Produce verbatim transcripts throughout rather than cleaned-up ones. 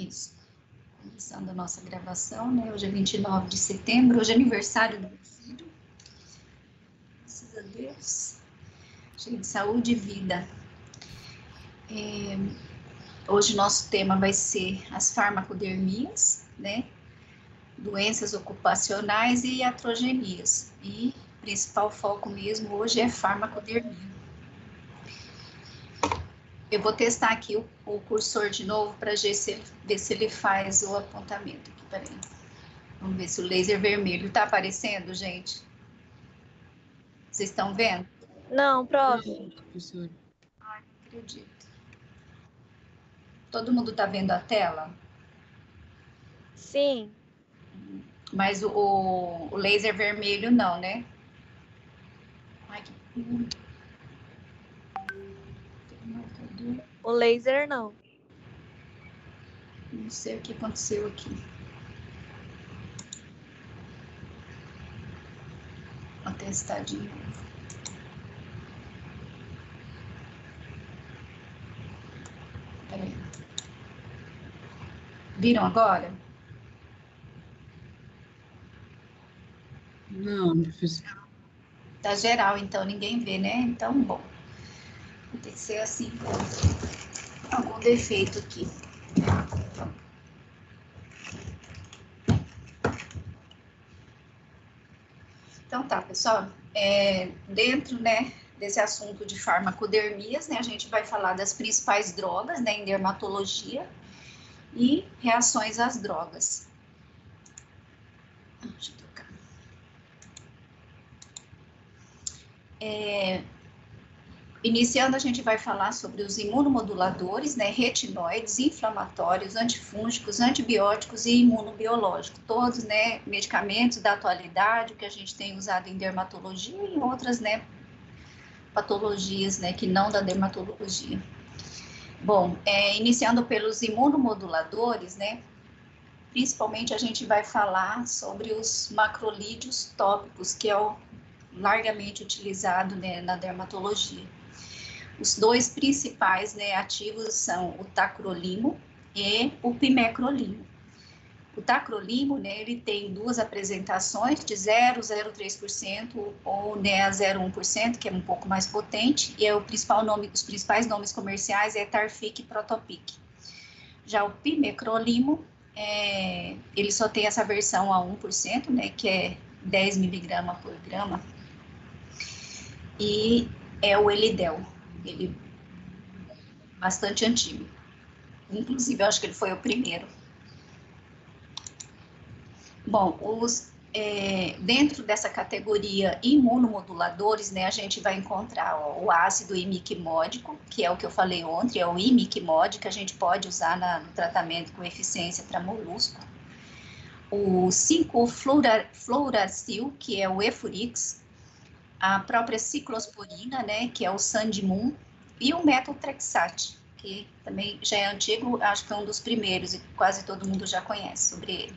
Isso. Começando a nossa gravação, né? Hoje é vinte e nove de setembro, hoje é aniversário do meu filho. Graças a Deus. Cheio de saúde e vida. É, hoje nosso tema vai ser as farmacodermias, né? Doenças ocupacionais e iatrogenias. E o principal foco mesmo hoje é farmacodermia. Eu vou testar aqui o, o cursor de novo para ver se, ver se ele faz o apontamento aqui. Peraí. Vamos ver se o laser vermelho está aparecendo, gente. Vocês estão vendo? Não, prof. Não, professor. Ai, não acredito. Todo mundo está vendo a tela? Sim. Mas o, o, o laser vermelho não, né? Ai, que... O laser não. Não sei o que aconteceu aqui. Vou testar de novo. Peraí. Viram agora? Não, professor. Tá geral, então ninguém vê, né? Então, bom. Tem que ser assim, com algum defeito aqui. Então tá, pessoal, é, dentro, né, desse assunto de farmacodermias, né, a gente vai falar das principais drogas, né, em dermatologia e reações às drogas. Deixa eu tocar. É, iniciando, a gente vai falar sobre os imunomoduladores, né, retinoides, inflamatórios, antifúngicos, antibióticos e imunobiológicos, todos, né, medicamentos da atualidade que a gente tem usado em dermatologia e outras, né, patologias, né, que não da dermatologia. Bom, é, iniciando pelos imunomoduladores, né, principalmente a gente vai falar sobre os macrolídeos tópicos, que é o largamente utilizado, né, na dermatologia. Os dois principais, né, ativos são o tacrolimo e o pimecrolimo. O tacrolimo, né, ele tem duas apresentações de zero vírgula zero três por cento ou, né, a zero vírgula um por cento, que é um pouco mais potente, e é o principal nome, os principais nomes comerciais é Tarfic e Protopic. Já o pimecrolimo, é, ele só tem essa versão a um por cento, né, que é dez miligramas por grama, e é o Elidel, ele é bastante antigo. Inclusive, eu acho que ele foi o primeiro. Bom, os, é, dentro dessa categoria imunomoduladores, né, a gente vai encontrar ó, o ácido imiquimódico, que é o que eu falei ontem, é o imiquimod, que a gente pode usar na, no tratamento com eficiência para molusco. O cinco fluoracil, que é o Efurix, a própria ciclosporina, né, que é o Sandimum, e o metotrexate, que também já é antigo, acho que é um dos primeiros, e quase todo mundo já conhece sobre ele.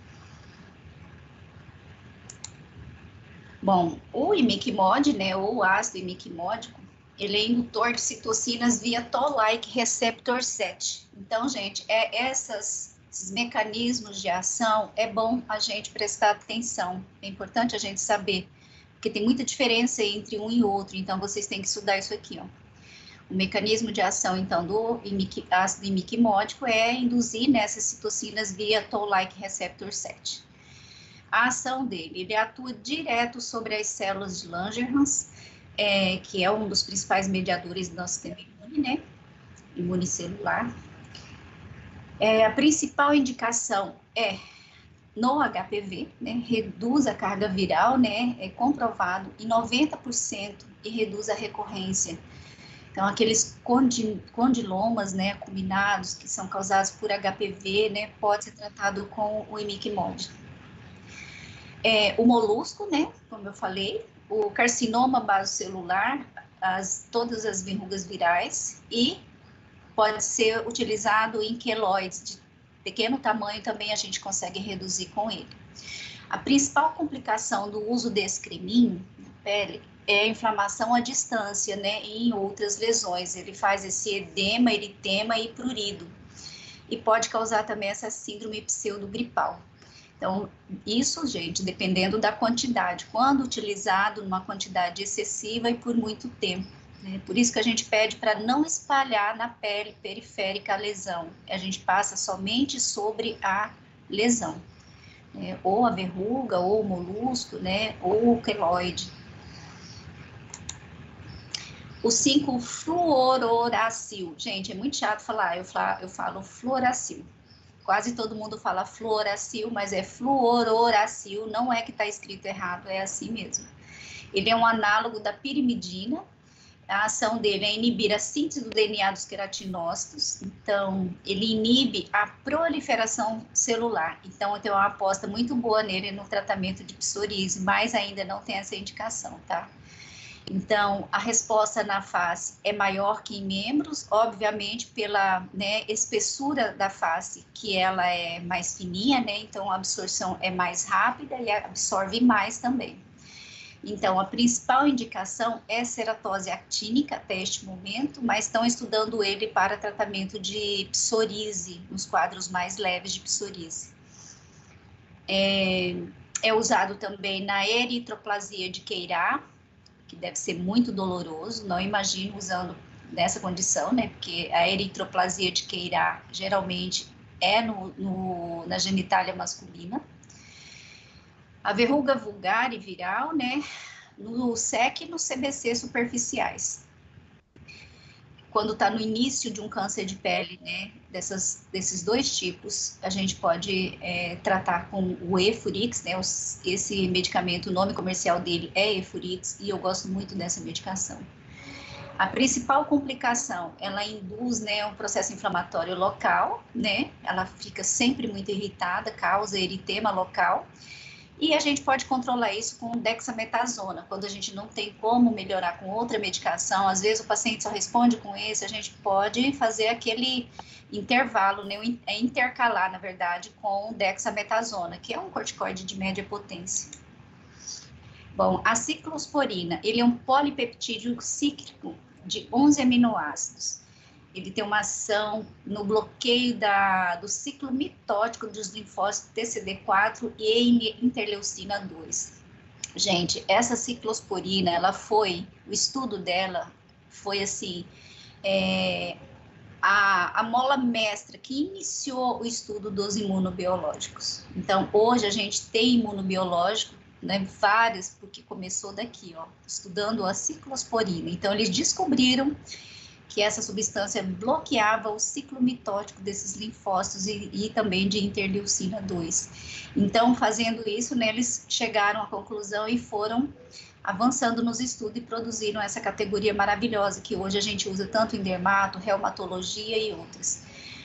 Bom, o imiquimod, né, ou ácido imiquimódico, ele é indutor de citocinas via Toll-like receptor sete. Então, gente, é essas, esses mecanismos de ação, é bom a gente prestar atenção, é importante a gente saber, porque tem muita diferença entre um e outro, então vocês têm que estudar isso aqui, ó. O mecanismo de ação, então, do imic, ácido imiquimódico é induzir nessas citocinas via Toll-like receptor sete. A ação dele, ele atua direto sobre as células de Langerhans, é, que é um dos principais mediadores do nosso sistema imune, né, imunicelular. É, a principal indicação é no H P V, né, reduz a carga viral, né, é comprovado em noventa por cento e reduz a recorrência. Então, aqueles condilomas, né, acuminados, que são causados por H P V, né, pode ser tratado com o imiquimod. É, o molusco, né, como eu falei, o carcinoma basocelular, as, todas as verrugas virais, e pode ser utilizado em queloides de pequeno tamanho, também a gente consegue reduzir com ele. A principal complicação do uso desse creminho na pele é a inflamação à distância, né, e em outras lesões. Ele faz esse edema, eritema e prurido. e pode causar também essa síndrome pseudogripal. Então, isso, gente, dependendo da quantidade, quando utilizado numa quantidade excessiva e por muito tempo, né? Por isso que a gente pede para não espalhar na pele periférica a lesão, a gente passa somente sobre a lesão, né? Ou a verruga, ou o molusco, né? Ou o queloide. O cinco fluororacil, gente, é muito chato falar, eu falo, eu falo fluoracil. Quase todo mundo fala fluoracil, mas é fluororacil, não é que está escrito errado, é assim mesmo. Ele é um análogo da pirimidina, a ação dele é inibir a síntese do D N A dos queratinócitos, então ele inibe a proliferação celular, então eu tenho uma aposta muito boa nele no tratamento de psoríase, mas ainda não tem essa indicação, tá? Então, a resposta na face é maior que em membros, obviamente pela, né, espessura da face, que ela é mais fininha, né, então a absorção é mais rápida e absorve mais também. Então, a principal indicação é ceratose actínica até este momento, mas estão estudando ele para tratamento de psoríase, nos quadros mais leves de psoríase. É, é usado também na eritroplasia de Queirach, que deve ser muito doloroso, não imagino usando nessa condição, né, porque a eritroplasia de Queirach geralmente é no, no, na genitália masculina. A verruga vulgar e viral, né, no S E C e no C B C superficiais. Quando está no início de um câncer de pele, né, dessas, desses dois tipos, a gente pode é, tratar com o Efurix, né, os, esse medicamento, o nome comercial dele é Efurix, e eu gosto muito dessa medicação. A principal complicação, ela induz, né, um processo inflamatório local, né, ela fica sempre muito irritada, causa eritema local, e a gente pode controlar isso com dexametasona, quando a gente não tem como melhorar com outra medicação, às vezes o paciente só responde com esse, a gente pode fazer aquele intervalo, né, intercalar, na verdade, com dexametasona, que é um corticoide de média potência. Bom, a ciclosporina, ele é um polipeptídeo cíclico de onze aminoácidos. Ele tem uma ação no bloqueio da, do ciclo mitótico dos linfócitos T C D quatro e interleucina dois. Gente, essa ciclosporina, ela foi, o estudo dela foi assim, é, a, a mola mestra que iniciou o estudo dos imunobiológicos. Então, hoje a gente tem imunobiológico, né, várias, porque começou daqui, ó, estudando a ciclosporina. Então, eles descobriram que essa substância bloqueava o ciclo mitótico desses linfócitos e, e também de interleucina dois. Então, fazendo isso, né, eles chegaram à conclusão e foram avançando nos estudos e produziram essa categoria maravilhosa que hoje a gente usa tanto em dermato, reumatologia e outras.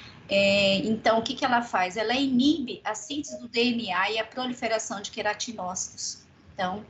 É, então, o que, que ela faz? Ela inibe a síntese do D N A e a proliferação de queratinócitos. Então,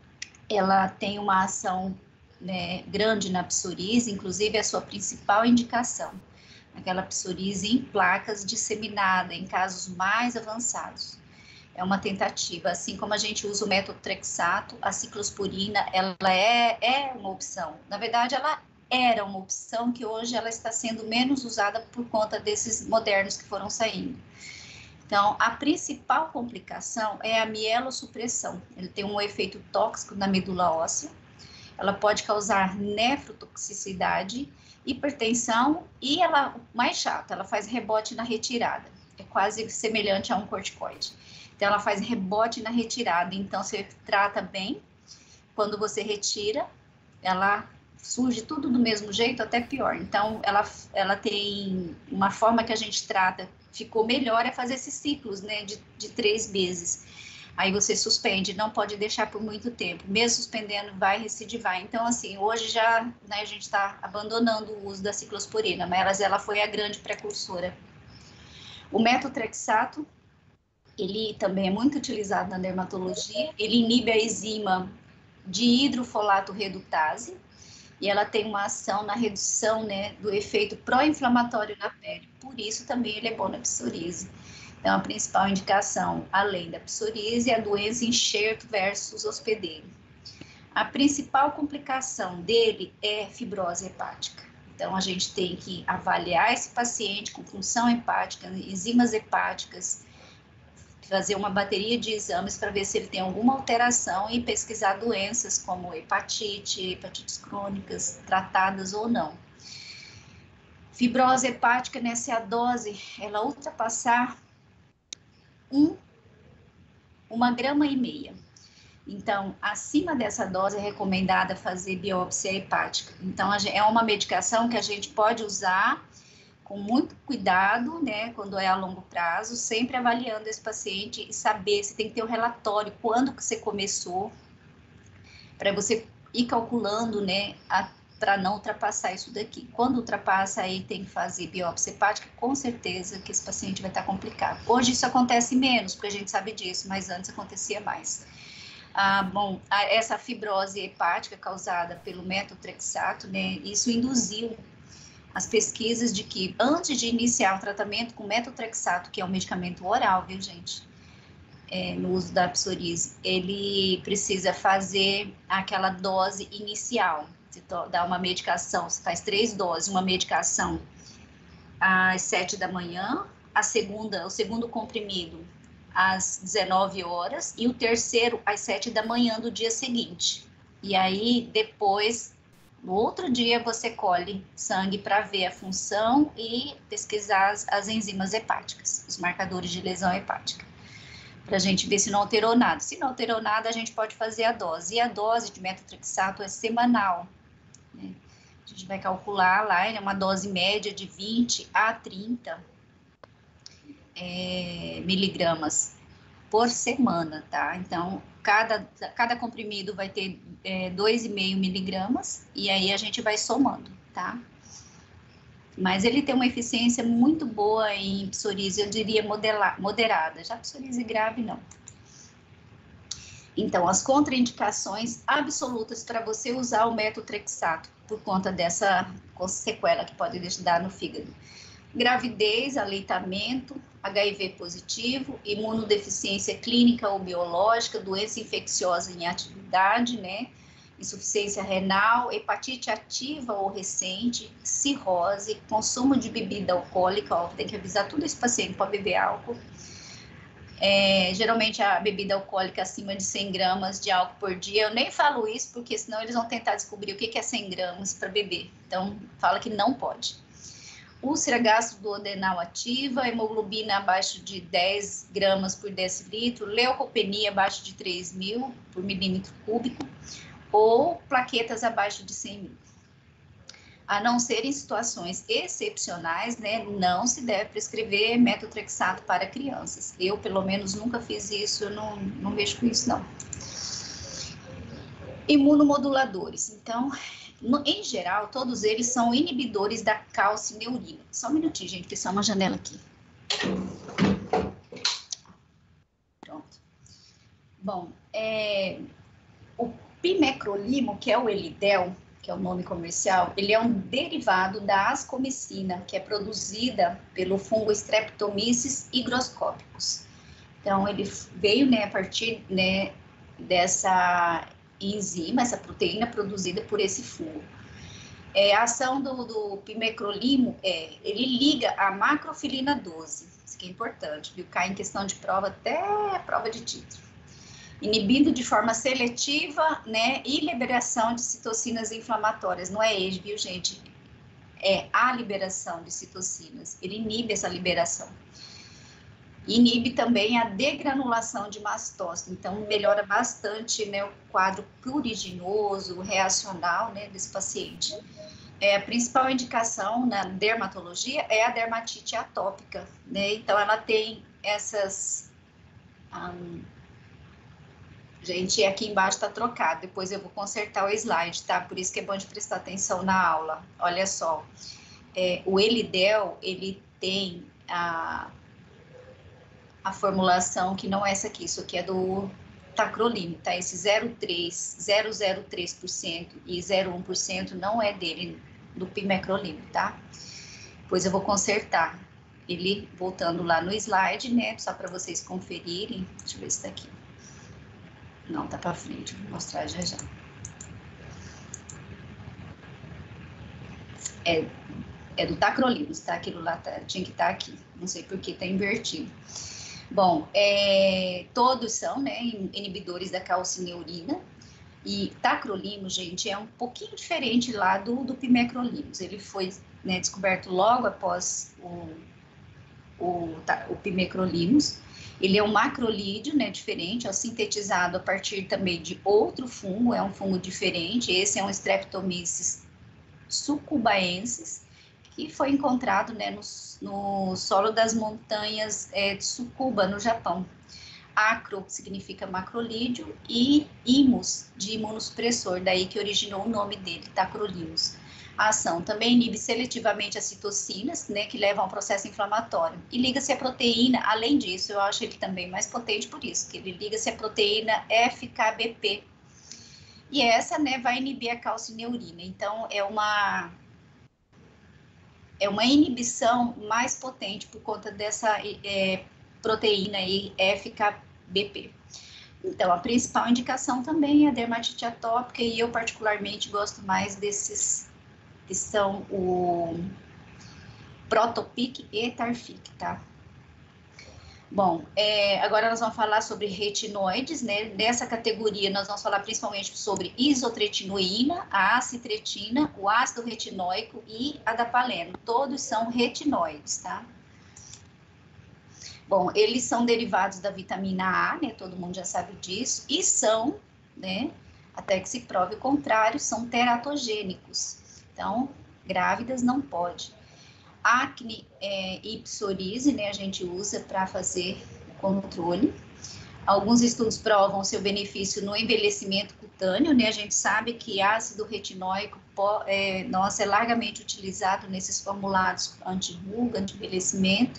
ela tem uma ação, né, grande na psoríase, inclusive é a sua principal indicação, aquela psoríase em placas disseminada, em casos mais avançados. É uma tentativa, assim como a gente usa o metotrexato, a ciclosporina, ela é, é uma opção. Na verdade, ela era uma opção que hoje ela está sendo menos usada por conta desses modernos que foram saindo. Então, a principal complicação é a mielossupressão. Ele tem um efeito tóxico na medula óssea, ela pode causar nefrotoxicidade, hipertensão e ela, mais chata, ela faz rebote na retirada. É quase semelhante a um corticoide. Então, ela faz rebote na retirada. Então, você trata bem, quando você retira, ela surge tudo do mesmo jeito, até pior. Então, ela, ela tem uma forma que a gente trata, ficou melhor, é fazer esses ciclos, né, de, de três meses. Aí você suspende, não pode deixar por muito tempo. Mesmo suspendendo, vai recidivar. Então, assim, hoje já, né, a gente está abandonando o uso da ciclosporina, mas ela foi a grande precursora. O metotrexato, ele também é muito utilizado na dermatologia. Ele inibe a enzima de hidrofolato redutase e ela tem uma ação na redução, né, do efeito pró-inflamatório na pele. Por isso, também ele é bom na psoríase. Então, a principal indicação, além da psoríase, é a doença enxerto versus hospedeiro. A principal complicação dele é fibrose hepática. Então, a gente tem que avaliar esse paciente com função hepática, enzimas hepáticas, fazer uma bateria de exames para ver se ele tem alguma alteração e pesquisar doenças como hepatite, hepatites crônicas, tratadas ou não. Fibrose hepática, né, se a dose ela ultrapassar um, uma grama e meia. Então, acima dessa dose é recomendada fazer biópsia hepática. Então, é uma medicação que a gente pode usar com muito cuidado, né, quando é a longo prazo, sempre avaliando esse paciente e saber se tem que ter o um relatório, quando que você começou, para você ir calculando, né, para não ultrapassar isso daqui. Quando ultrapassa, aí tem que fazer biópsia hepática, com certeza que esse paciente vai estar complicado. Hoje isso acontece menos, porque a gente sabe disso, mas antes acontecia mais. Ah, bom, essa fibrose hepática causada pelo metotrexato, né, isso induziu as pesquisas de que antes de iniciar o tratamento com metotrexato, que é um medicamento oral, viu, gente, é, no uso da psoríase, ele precisa fazer aquela dose inicial. Você dá uma medicação, você faz três doses, uma medicação às sete da manhã, a segunda, o segundo comprimido às dezenove horas e o terceiro às sete da manhã do dia seguinte. E aí, depois, no outro dia, você colhe sangue para ver a função e pesquisar as, as enzimas hepáticas, os marcadores de lesão hepática, para a gente ver se não alterou nada. Se não alterou nada, a gente pode fazer a dose. E a dose de metotrexato é semanal, né? A gente vai calcular lá, é uma dose média de vinte a trinta É, miligramas por semana, tá? Então, cada, cada comprimido vai ter é, dois vírgula cinco miligramas, e aí a gente vai somando, tá? Mas ele tem uma eficiência muito boa em psoríase, eu diria modela, moderada, já psoríase grave não. Então, as contraindicações absolutas para você usar o metotrexato, por conta dessa sequela que pode dar no fígado. Gravidez, aleitamento, H I V positivo, imunodeficiência clínica ou biológica, doença infecciosa em atividade, né? Insuficiência renal, hepatite ativa ou recente, cirrose, consumo de bebida alcoólica, ó, tem que avisar tudo esse paciente para beber álcool. É, geralmente a bebida alcoólica acima de cem gramas de álcool por dia, eu nem falo isso porque senão eles vão tentar descobrir o que é cem gramas para beber, então fala que não pode. Úlcera gastroduodenal ativa, hemoglobina abaixo de dez gramas por decilitro, leucopenia abaixo de três mil por milímetro cúbico, ou plaquetas abaixo de cem mil. A não ser em situações excepcionais, né, não se deve prescrever metotrexato para crianças. Eu, pelo menos, nunca fiz isso, eu não, não mexo com isso, não. Imunomoduladores. Então, no, em geral, todos eles são inibidores da calcineurina. Só um minutinho, gente, que só uma janela aqui. Pronto. Bom, é, o pimecrolimo, que é o Elidel, que é o nome comercial, ele é um derivado da ascomicina, que é produzida pelo fungo Streptomyces hygroscopicus. Então, ele veio, né, a partir, né, dessa enzima, essa proteína produzida por esse fungo. É, a ação do, do pimecrolimo é, ele liga a macrofilina doze, isso que é importante, viu? Cai em questão de prova até a prova de título. Inibindo de forma seletiva, né, e liberação de citocinas inflamatórias, não é ex, viu, gente? É a liberação de citocinas, ele inibe essa liberação. Inibe também a degranulação de mastócito, então melhora bastante, né, o quadro pruriginoso, reacional, né, desse paciente. É, a principal indicação na dermatologia é a dermatite atópica, né, então ela tem essas... Um, gente, aqui embaixo está trocado, depois eu vou consertar o slide, tá? Por isso que é bom de prestar atenção na aula. Olha só, é, o Elidel, ele tem a... a formulação que não é essa aqui, isso aqui é do tacrolimo, tá? Esse zero vírgula três por cento e zero vírgula um por cento não é dele, do pimecrolimo, tá? Depois eu vou consertar ele, voltando lá no slide, né? Só para vocês conferirem. Deixa eu ver se tá aqui. Não, tá para frente, vou mostrar já já. É, é do tacrolimus, tá? Aquilo lá tá, tinha que estar tá aqui. Não sei por que está invertido. Bom, é, todos são, né, inibidores da calcineurina. E tacrolimus, gente, é um pouquinho diferente lá do, do pimecrolimus. Ele foi, né, descoberto logo após o, o, tá, o pimecrolimus. Ele é um macrolídeo, né, diferente, ó, sintetizado a partir também de outro fungo, é um fungo diferente. Esse é um Streptomyces sucubaensis, que foi encontrado, né, no, no solo das montanhas é, de Tsukuba, no Japão. Acro significa macrolídeo e imus, de imunossupressor, daí que originou o nome dele, tacrolimus. A ação também inibe seletivamente as citocinas, né, que levam ao processo inflamatório. E liga-se à proteína, além disso, eu acho ele também mais potente por isso, que ele liga-se à proteína F K B P. E essa, né, vai inibir a calcineurina. Então, é uma, é uma inibição mais potente por conta dessa é, proteína aí, F K B P. Então, a principal indicação também é a dermatite atópica, e eu particularmente gosto mais desses que são o Protopic e Tarfic, tá? Bom, é, agora nós vamos falar sobre retinoides, né? Nessa categoria nós vamos falar principalmente sobre isotretinoína, a acitretina, o ácido retinóico e a dapaleno. Todos são retinoides, tá? Bom, eles são derivados da vitamina A, né? Todo mundo já sabe disso. E são, né? Até que se prove o contrário, são teratogênicos. Então, grávidas não pode. Acne é, e psoríase, né, a gente usa para fazer o controle. Alguns estudos provam seu benefício no envelhecimento cutâneo, né, a gente sabe que ácido retinóico é, nossa, é largamente utilizado nesses formulados anti-ruga, anti-envelhecimento,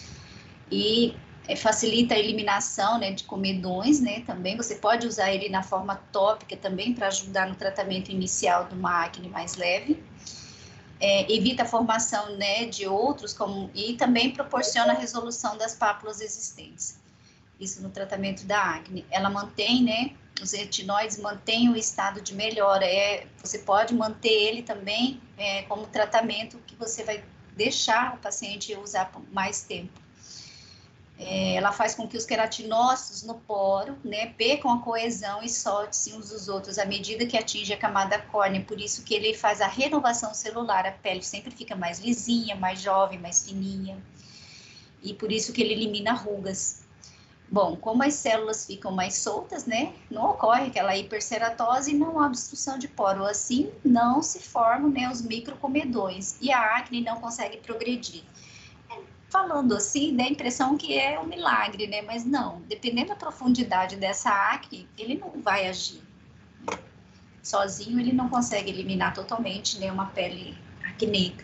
e é, facilita a eliminação, né, de comedões, né, também. Você pode usar ele na forma tópica também para ajudar no tratamento inicial de uma acne mais leve. É, evita a formação, né, de outros, como, e também proporciona a resolução das pápulas existentes. Isso no tratamento da acne. Ela mantém, né, os retinoides mantêm o estado de melhora. É, você pode manter ele também é, como tratamento que você vai deixar o paciente usar por mais tempo. É, ela faz com que os queratinócitos no poro, né, percam a coesão e solte-se uns dos outros à medida que atinge a camada córnea. Por isso que ele faz a renovação celular, a pele sempre fica mais lisinha, mais jovem, mais fininha. E por isso que ele elimina rugas. Bom, como as células ficam mais soltas, né, não ocorre aquela hiperceratose e não há obstrução de poro. Assim, não se formam, né, os microcomedões e a acne não consegue progredir. Falando assim, dá a impressão que é um milagre, né? Mas não, dependendo da profundidade dessa acne, ele não vai agir. Sozinho, ele não consegue eliminar totalmente, né, uma pele acneica.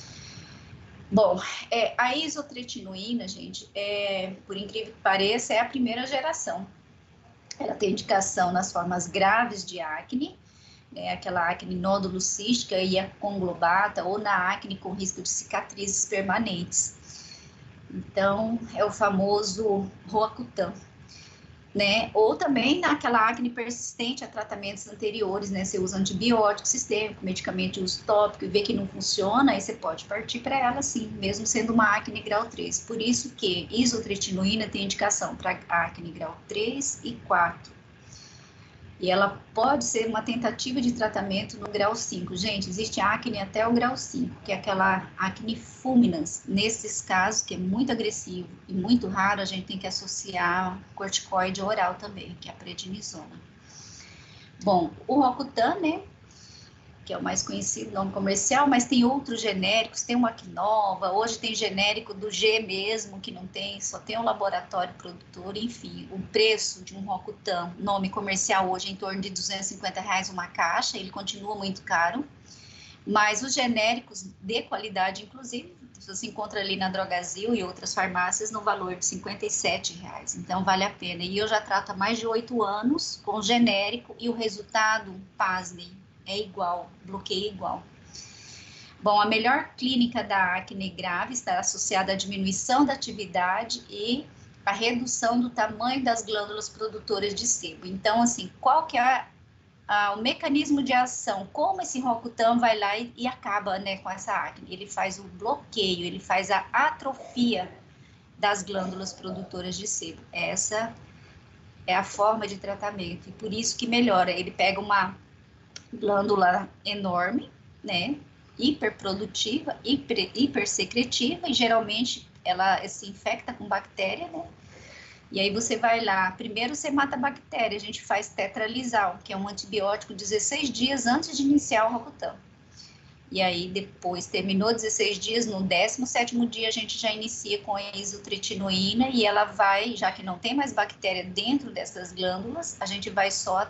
Bom, é, a isotretinoína, gente, é, por incrível que pareça, é a primeira geração. Ela tem indicação nas formas graves de acne, né, aquela acne nódulo cística e a conglobata, ou na acne com risco de cicatrizes permanentes. Então, é o famoso Roacutan, né? Ou também naquela acne persistente a tratamentos anteriores, né? Você usa antibiótico sistêmico, medicamento de uso tópico e vê que não funciona, aí você pode partir para ela sim, mesmo sendo uma acne grau três. Por isso que isotretinoína tem indicação para acne grau três e quatro. E ela pode ser uma tentativa de tratamento no grau cinco. Gente, existe acne até o grau cinco, que é aquela acne fulminans. Nesses casos, que é muito agressivo e muito raro, a gente tem que associar corticoide oral também, que é a prednisona. Bom, o Roacutan, né, que é o mais conhecido, nome comercial, mas tem outros genéricos, tem o Acnova, hoje tem genérico do G mesmo, que não tem, só tem um laboratório produtor, enfim. O preço de um Roacutan, nome comercial hoje é em torno de duzentos e cinquenta reais uma caixa, ele continua muito caro, mas os genéricos de qualidade, inclusive, você encontra ali na Drogazil e outras farmácias no valor de cinquenta e sete reais, então vale a pena. E eu já trato há mais de oito anos com genérico e o resultado, pasmem, é igual, bloqueio igual. Bom, a melhor clínica da acne grave está associada à diminuição da atividade e à redução do tamanho das glândulas produtoras de sebo. Então, assim, qual que é a, ah, o mecanismo de ação, como esse Roacutan vai lá e, e acaba, né, com essa acne. Ele faz o bloqueio, ele faz a atrofia das glândulas produtoras de sebo. Essa é a forma de tratamento, e por isso que melhora. Ele pega uma glândula enorme, né, hiperprodutiva, hiper, hipersecretiva, e geralmente ela se infecta com bactéria, né, e aí você vai lá, primeiro você mata a bactéria, a gente faz tetralizal, que é um antibiótico dezesseis dias antes de iniciar o Roacutan. E aí depois, terminou dezesseis dias, no décimo sétimo dia a gente já inicia com a isotretinoína, e ela vai, já que não tem mais bactéria dentro dessas glândulas, a gente vai só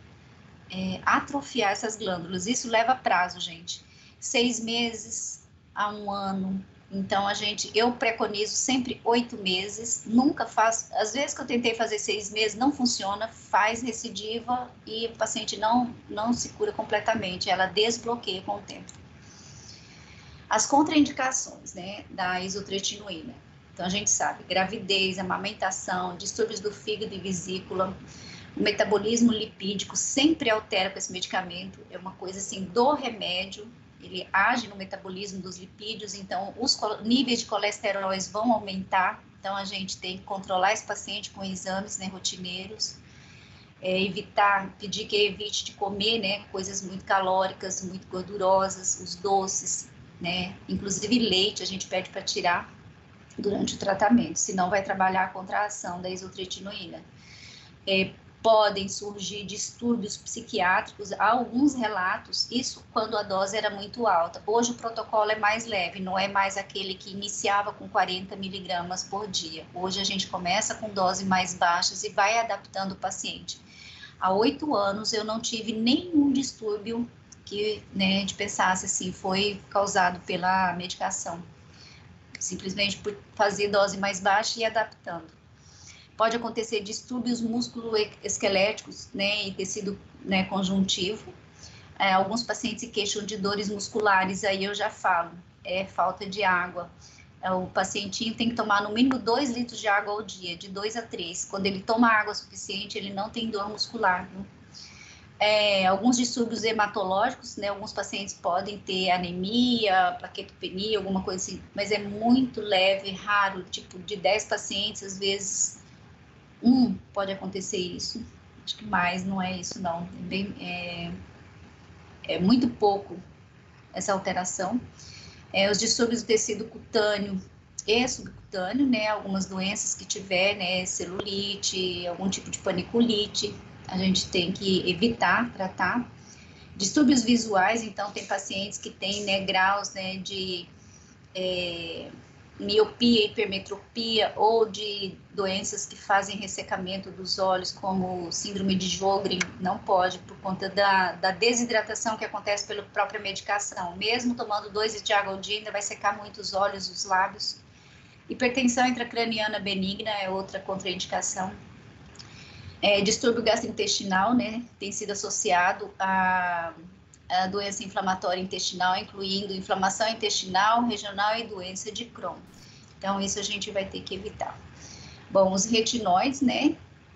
é, atrofiar essas glândulas. Isso leva prazo, gente, seis meses a um ano. Então, a gente, eu preconizo sempre oito meses, nunca faço, às vezes que eu tentei fazer seis meses, não funciona, faz recidiva e o paciente não, não se cura completamente, ela desbloqueia com o tempo. As contraindicações, né, da isotretinoína. Então, a gente sabe, gravidez, amamentação, distúrbios do fígado e vesícula, o metabolismo lipídico sempre altera com esse medicamento, é uma coisa assim do remédio. Ele age no metabolismo dos lipídios, então os níveis de colesteróis vão aumentar, então a gente tem que controlar esse paciente com exames, né, rotineiros, é, evitar, pedir que evite de comer, né, coisas muito calóricas, muito gordurosas, os doces, né, inclusive leite a gente pede para tirar durante o tratamento, senão vai trabalhar contra a ação da isotretinoína. É, podem surgir distúrbios psiquiátricos, há alguns relatos, isso quando a dose era muito alta. Hoje o protocolo é mais leve, não é mais aquele que iniciava com quarenta miligramas por dia. Hoje a gente começa com doses mais baixas e vai adaptando o paciente. Há oito anos eu não tive nenhum distúrbio que, né, a gente pensasse assim, foi causado pela medicação. Simplesmente por fazer dose mais baixa e adaptando. Pode acontecer distúrbios musculoesqueléticos, né, e tecido, né, conjuntivo. É, alguns pacientes se queixam de dores musculares, aí eu já falo, é falta de água. É, o pacientinho tem que tomar no mínimo dois litros de água ao dia, de dois a três. Quando ele toma água suficiente, ele não tem dor muscular. Viu? É, alguns distúrbios hematológicos, né, alguns pacientes podem ter anemia, plaquetopenia, alguma coisa assim, mas é muito leve, raro, tipo de dez pacientes, às vezes um pode acontecer isso, acho que mais não é isso não, é, bem, é, é muito pouco essa alteração. É, os distúrbios do tecido cutâneo e subcutâneo, né, algumas doenças que tiver, né, celulite, algum tipo de paniculite, a gente tem que evitar, tratar. Distúrbios visuais, então tem pacientes que têm, né, graus, né, de é, miopia, hipermetropia ou de doenças que fazem ressecamento dos olhos, como síndrome de Sjögren, não pode, por conta da, da desidratação que acontece pela própria medicação. Mesmo tomando dois litros de água ao dia, ainda vai secar muito os olhos, os lábios. Hipertensão intracraniana benigna é outra contraindicação. É, distúrbio gastrointestinal, né, tem sido associado a a doença inflamatória intestinal, incluindo inflamação intestinal, regional e doença de Crohn. Então, isso a gente vai ter que evitar. Bom, os retinóides, né,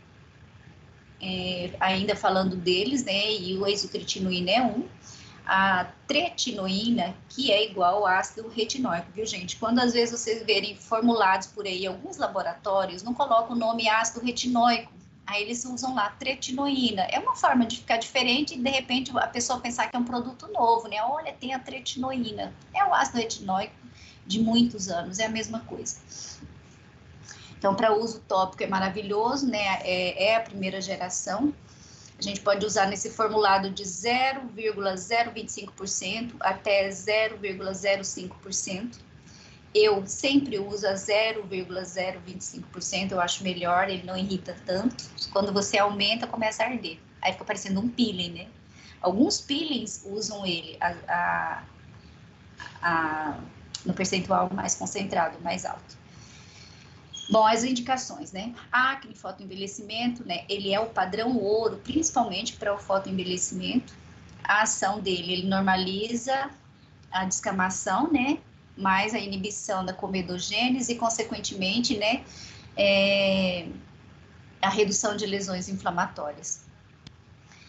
é, ainda falando deles, né, e o isotretinoína é um, a tretinoína, que é igual ao ácido retinóico, viu, gente? Quando às vezes vocês verem formulados por aí, alguns laboratórios não colocam o nome ácido retinóico, aí eles usam lá tretinoína. É uma forma de ficar diferente e, de repente, a pessoa pensar que é um produto novo, né? Olha, tem a tretinoína. É o ácido retinóico de muitos anos, é a mesma coisa. Então, para uso tópico é maravilhoso, né? É, é a primeira geração. A gente pode usar nesse formulado de zero vírgula zero vinte e cinco por cento até zero vírgula zero cinco por cento. Eu sempre uso a zero vírgula zero vinte e cinco por cento, eu acho melhor, ele não irrita tanto. Quando você aumenta, começa a arder. Aí fica parecendo um peeling, né? Alguns peelings usam ele a, a, a, no percentual mais concentrado, mais alto. Bom, as indicações, né? Acne, fotoenvelhecimento, né? Ele é o padrão ouro, principalmente para o fotoenvelhecimento. A ação dele, ele normaliza a descamação, né? Mais a inibição da comedogênese e, consequentemente, né, é, a redução de lesões inflamatórias.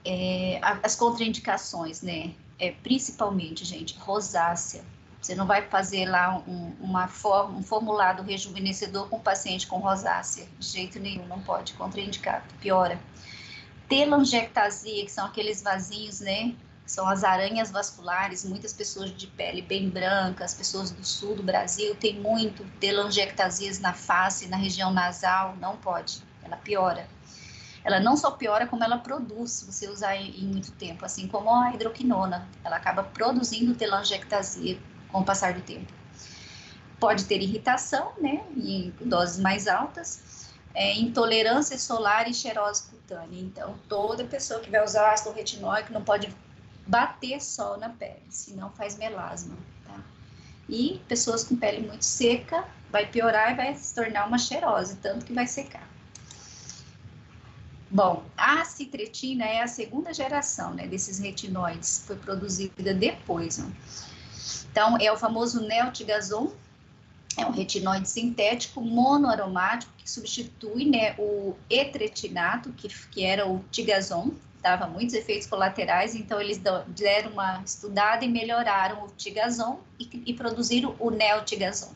É, as contraindicações, né? É, principalmente, gente, rosácea. Você não vai fazer lá um, uma forma, um formulado rejuvenescedor com paciente com rosácea. De jeito nenhum, não pode, contraindicado, piora. Telangiectasia, que são aqueles vasinhos, né? São as aranhas vasculares, muitas pessoas de pele bem branca, as pessoas do sul do Brasil têm muito telangiectasias na face, na região nasal, não pode, ela piora. Ela não só piora, como ela produz, se você usar em, em muito tempo, assim como a hidroquinona, ela acaba produzindo telangiectasia com o passar do tempo. Pode ter irritação, né, em doses mais altas, é, intolerância solar e xerose cutânea. Então, toda pessoa que vai usar ácido retinóico não pode bater sol na pele, senão faz melasma, tá? E pessoas com pele muito seca, vai piorar e vai se tornar uma xerose, tanto que vai secar. Bom, a acitretina é a segunda geração, né, desses retinoides, foi produzida depois, ó. Então, é o famoso Neotigazon, é um retinoide sintético monoaromático que substitui, né, o etretinato, que, que era o Tigazon, dava muitos efeitos colaterais, então eles deram uma estudada e melhoraram o Tigazon e, e produziram o Neotigazon.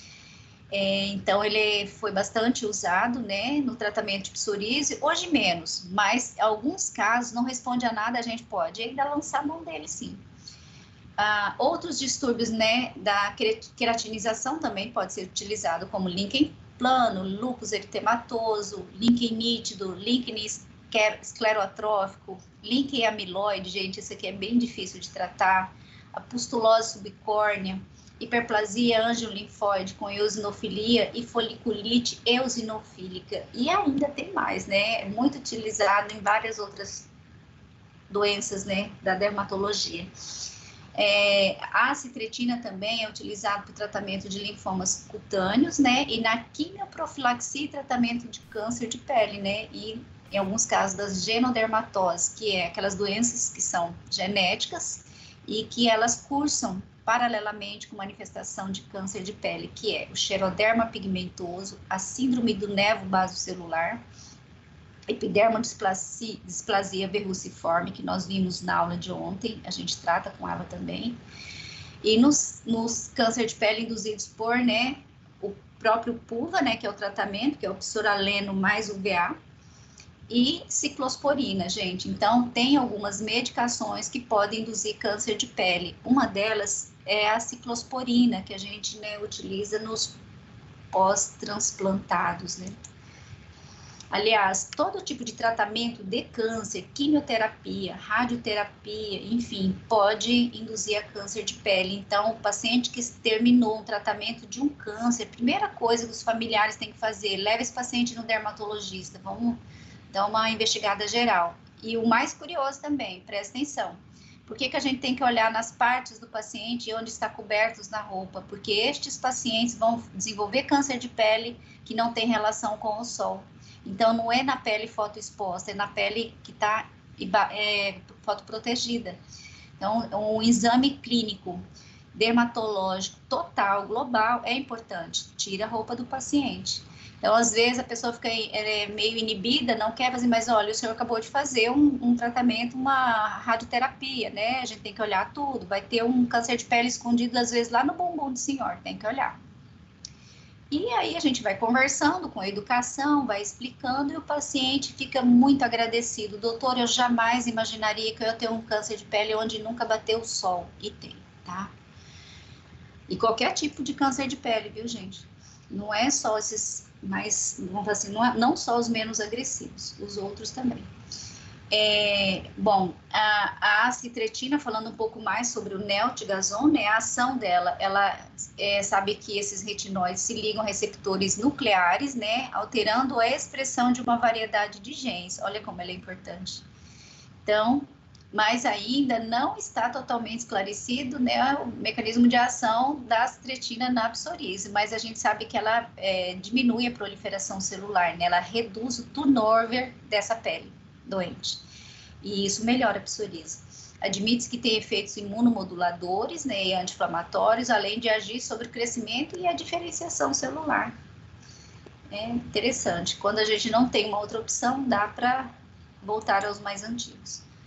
É, então, ele foi bastante usado, né, no tratamento de psoríase, hoje menos, mas em alguns casos não responde a nada, a gente pode ainda lançar a mão dele, sim. Ah, outros distúrbios, né, da queratinização também pode ser utilizado, como líquen plano, lúpus eritematoso, líquen nítido, líquen esclerotrófico, líquen amiloide, gente, isso aqui é bem difícil de tratar, a pustulose subcórnea, hiperplasia angiolinfóide com eosinofilia e foliculite eosinofílica. E ainda tem mais, né? É muito utilizado em várias outras doenças, né, da dermatologia. É, a acitretina também é utilizada para o tratamento de linfomas cutâneos, né, e na quimioprofilaxia e tratamento de câncer de pele, né, e em alguns casos das genodermatoses, que é aquelas doenças que são genéticas e que elas cursam paralelamente com manifestação de câncer de pele, que é o xeroderma pigmentoso, a síndrome do nevo basocelular, epidermodisplasia displasia verruciforme, que nós vimos na aula de ontem, a gente trata com ela também, e nos, nos câncer de pele induzidos por, né, o próprio pulva, né, que é o tratamento, que é o psoraleno mais U V A, e ciclosporina, gente. Então, tem algumas medicações que podem induzir câncer de pele. Uma delas é a ciclosporina, que a gente, né, utiliza nos pós-transplantados, né. Aliás, todo tipo de tratamento de câncer, quimioterapia, radioterapia, enfim, pode induzir a câncer de pele. Então, o paciente que terminou um tratamento de um câncer, primeira coisa que os familiares têm que fazer, leva esse paciente no dermatologista, vamos dar uma investigada geral. E o mais curioso também, presta atenção, por que que a gente tem que olhar nas partes do paciente onde está cobertos na roupa? Porque estes pacientes vão desenvolver câncer de pele que não tem relação com o sol. Então, não é na pele fotoexposta, é na pele que está é, fotoprotegida. Então, um exame clínico, dermatológico, total, global, é importante. Tira a roupa do paciente. Então, às vezes, a pessoa fica é, meio inibida, não quer fazer, mas olha, o senhor acabou de fazer um, um tratamento, uma radioterapia, né? A gente tem que olhar tudo. Vai ter um câncer de pele escondido, às vezes, lá no bumbum do senhor, tem que olhar. E aí a gente vai conversando com a educação, vai explicando e o paciente fica muito agradecido. Doutor, eu jamais imaginaria que eu ia ter um câncer de pele onde nunca bateu o sol. E tem, tá? E qualquer tipo de câncer de pele, viu, gente? Não é só esses mais, vamos falar assim, não, é, não só os menos agressivos, os outros também. É, bom, a, a acitretina, falando um pouco mais sobre o Neotigazon, né, a ação dela, ela é, sabe que esses retinóides se ligam a receptores nucleares, né, alterando a expressão de uma variedade de genes. Olha como ela é importante. Então, mas ainda não está totalmente esclarecido, né, o mecanismo de ação da acitretina na psoríase, mas a gente sabe que ela é, diminui a proliferação celular, né, ela reduz o turnover dessa pele doente. E isso melhora a psoríase. Admite-se que tem efeitos imunomoduladores, né, e anti-inflamatórios, além de agir sobre o crescimento e a diferenciação celular. É interessante. Quando a gente não tem uma outra opção, dá para voltar aos mais antigos.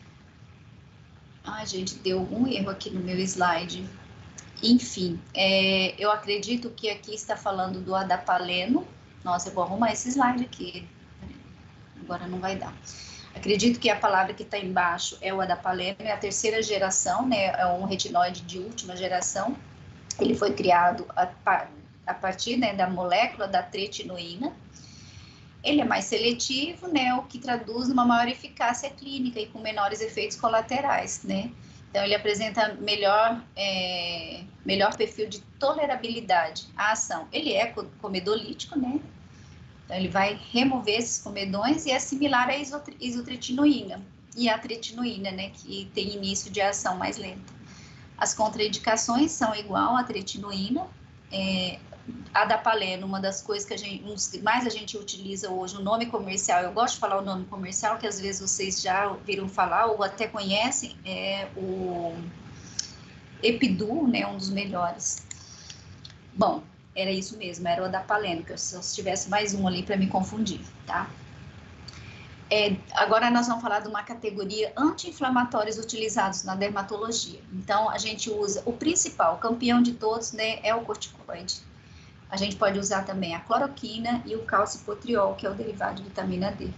Ai, gente, deu um erro aqui no meu slide. Enfim, é, eu acredito que aqui está falando do adapaleno. Nossa, eu vou arrumar esse slide aqui. Agora não vai dar. Acredito que a palavra que está embaixo é o adapaleno, é a terceira geração, né? É um retinóide de última geração. Ele foi criado a, a partir, né, da molécula da tretinoína. Ele é mais seletivo, né, o que traduz uma maior eficácia clínica e com menores efeitos colaterais, né? Então, ele apresenta melhor, é, melhor perfil de tolerabilidade à ação. Ele é comedolítico, né? Então, ele vai remover esses comedões e é similar à isotretinoína e à tretinoína, né, que tem início de ação mais lenta. As contraindicações são igual à tretinoína, é, adapaleno, uma das coisas que a gente, uns que mais a gente utiliza hoje, o nome comercial, eu gosto de falar o nome comercial, que às vezes vocês já ouviram falar ou até conhecem, é o Epiduo, né, um dos melhores. Bom, era isso mesmo, era o adapaleno, que eu, se eu tivesse mais um ali para me confundir, tá? É, agora nós vamos falar de uma categoria anti-inflamatórios utilizados na dermatologia. Então, a gente usa, o principal, o campeão de todos, né, é o corticoide. A gente pode usar também a cloroquina e o calcipotriol, que é o derivado de vitamina D.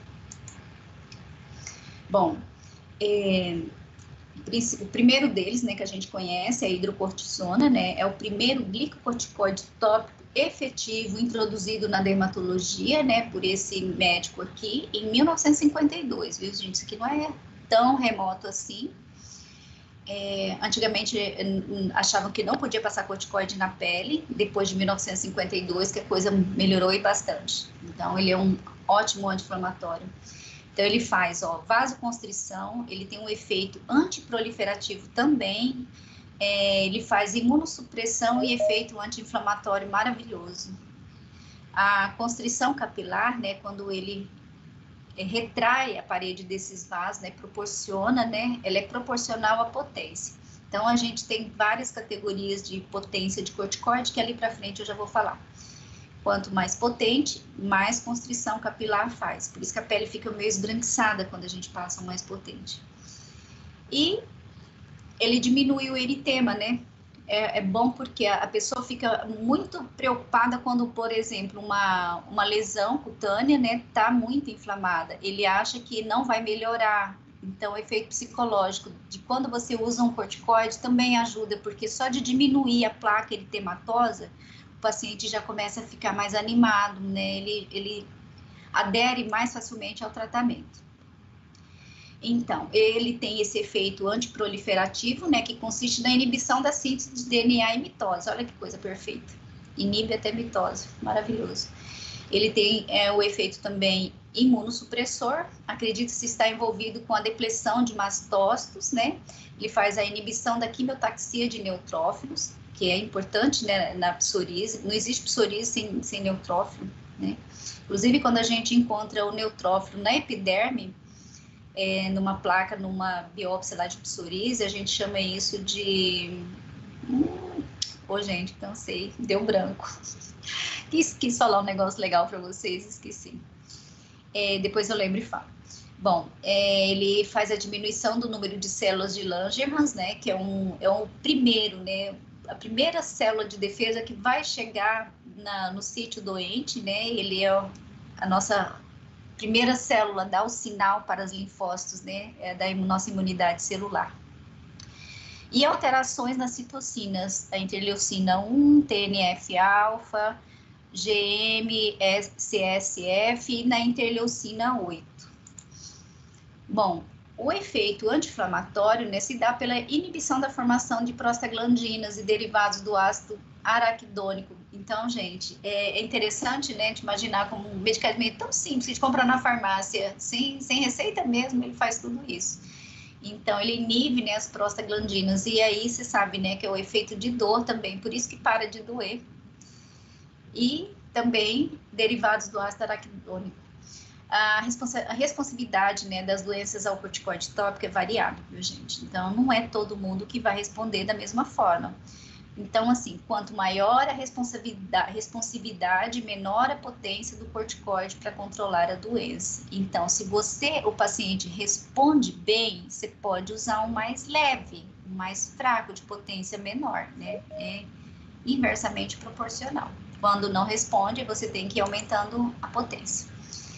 Bom, é, o primeiro deles, né, que a gente conhece, é a hidrocortisona, né, é o primeiro glicocorticoide tópico efetivo introduzido na dermatologia, né, por esse médico aqui, em mil novecentos e cinquenta e dois, viu, gente? Isso aqui não é tão remoto assim. É, antigamente achavam que não podia passar corticoide na pele, depois de mil novecentos e cinquenta e dois que a coisa melhorou e bastante. Então, ele é um ótimo anti-inflamatório. Então, ele faz, ó, vasoconstrição, ele tem um efeito antiproliferativo também, é, ele faz imunossupressão e efeito anti-inflamatório maravilhoso. A constrição capilar, né, quando ele é, retrai a parede desses vasos, né, proporciona, né, ela é proporcional à potência. Então, a gente tem várias categorias de potência de corticoide, que ali para frente eu já vou falar. Quanto mais potente, mais constrição capilar faz. Por isso que a pele fica meio esbranquiçada quando a gente passa um mais potente. E ele diminui o eritema, né? É, é bom porque a, a pessoa fica muito preocupada quando, por exemplo, uma, uma lesão cutânea, né, tá muito inflamada. Ele acha que não vai melhorar. Então, o efeito psicológico de quando você usa um corticoide também ajuda, porque só de diminuir a placa eritematosa, o paciente já começa a ficar mais animado, né? Ele, ele adere mais facilmente ao tratamento. Então, ele tem esse efeito antiproliferativo, né, que consiste na inibição da síntese de D N A e mitose. Olha que coisa perfeita. Inibe até mitose, maravilhoso. Ele tem é, o efeito também imunossupressor, acredita-se estar envolvido com a depressão de mastócitos, né? Ele faz a inibição da quimiotaxia de neutrófilos, que é importante, né, na psoríase. Não existe psoríase sem, sem neutrófilo, né? Inclusive, quando a gente encontra o neutrófilo na epiderme, É, numa placa, numa biópsia lá de psoríase, a gente chama isso de... Hum, Ô, gente, cansei, deu branco. Quis, quis falar um negócio legal para vocês, esqueci. É, depois eu lembro e falo. Bom, é, ele faz a diminuição do número de células de Langerhans, né, que é um, é um primeiro, né, a primeira célula de defesa que vai chegar na, no sítio doente, né, ele é a nossa... primeira célula dá o sinal para os linfócitos, né, é da nossa imunidade celular. E alterações nas citocinas, a interleucina um, T N F-alfa, G M C S F e na interleucina oito. Bom, o efeito anti-inflamatório, né, se dá pela inibição da formação de prostaglandinas e derivados do ácido araquidônico. Então, gente, é interessante, né, de imaginar como um medicamento tão simples de comprar na farmácia, sem, sem receita mesmo, ele faz tudo isso. Então, ele inibe, né, as prostaglandinas, e aí você sabe, né, que é o efeito de dor também, por isso que para de doer. E também derivados do ácido araquidônico. A, responsa a responsividade, né, das doenças ao corticoide tópico é variável, viu, gente? Então, não é todo mundo que vai responder da mesma forma. Então, assim, quanto maior a responsividade, responsividade, menor a potência do corticoide para controlar a doença. Então, se você, o paciente, responde bem, você pode usar um mais leve, um mais fraco, de potência menor, né? É inversamente proporcional. Quando não responde, você tem que ir aumentando a potência.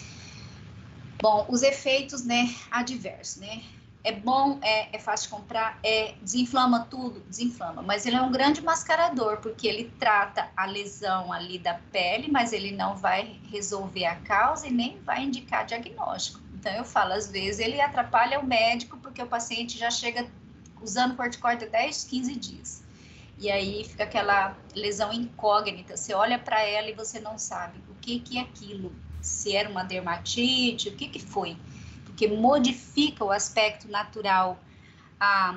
Bom, os efeitos, né, adversos, né? É bom, é, é fácil de comprar, é, desinflama tudo, desinflama, mas ele é um grande mascarador, porque ele trata a lesão ali da pele, mas ele não vai resolver a causa e nem vai indicar diagnóstico. Então, eu falo, às vezes, ele atrapalha o médico, porque o paciente já chega usando corticoide há dez, quinze dias. E aí fica aquela lesão incógnita, você olha para ela e você não sabe o que, que é aquilo, se era uma dermatite, o que, que foi. Porque modifica o aspecto natural, a,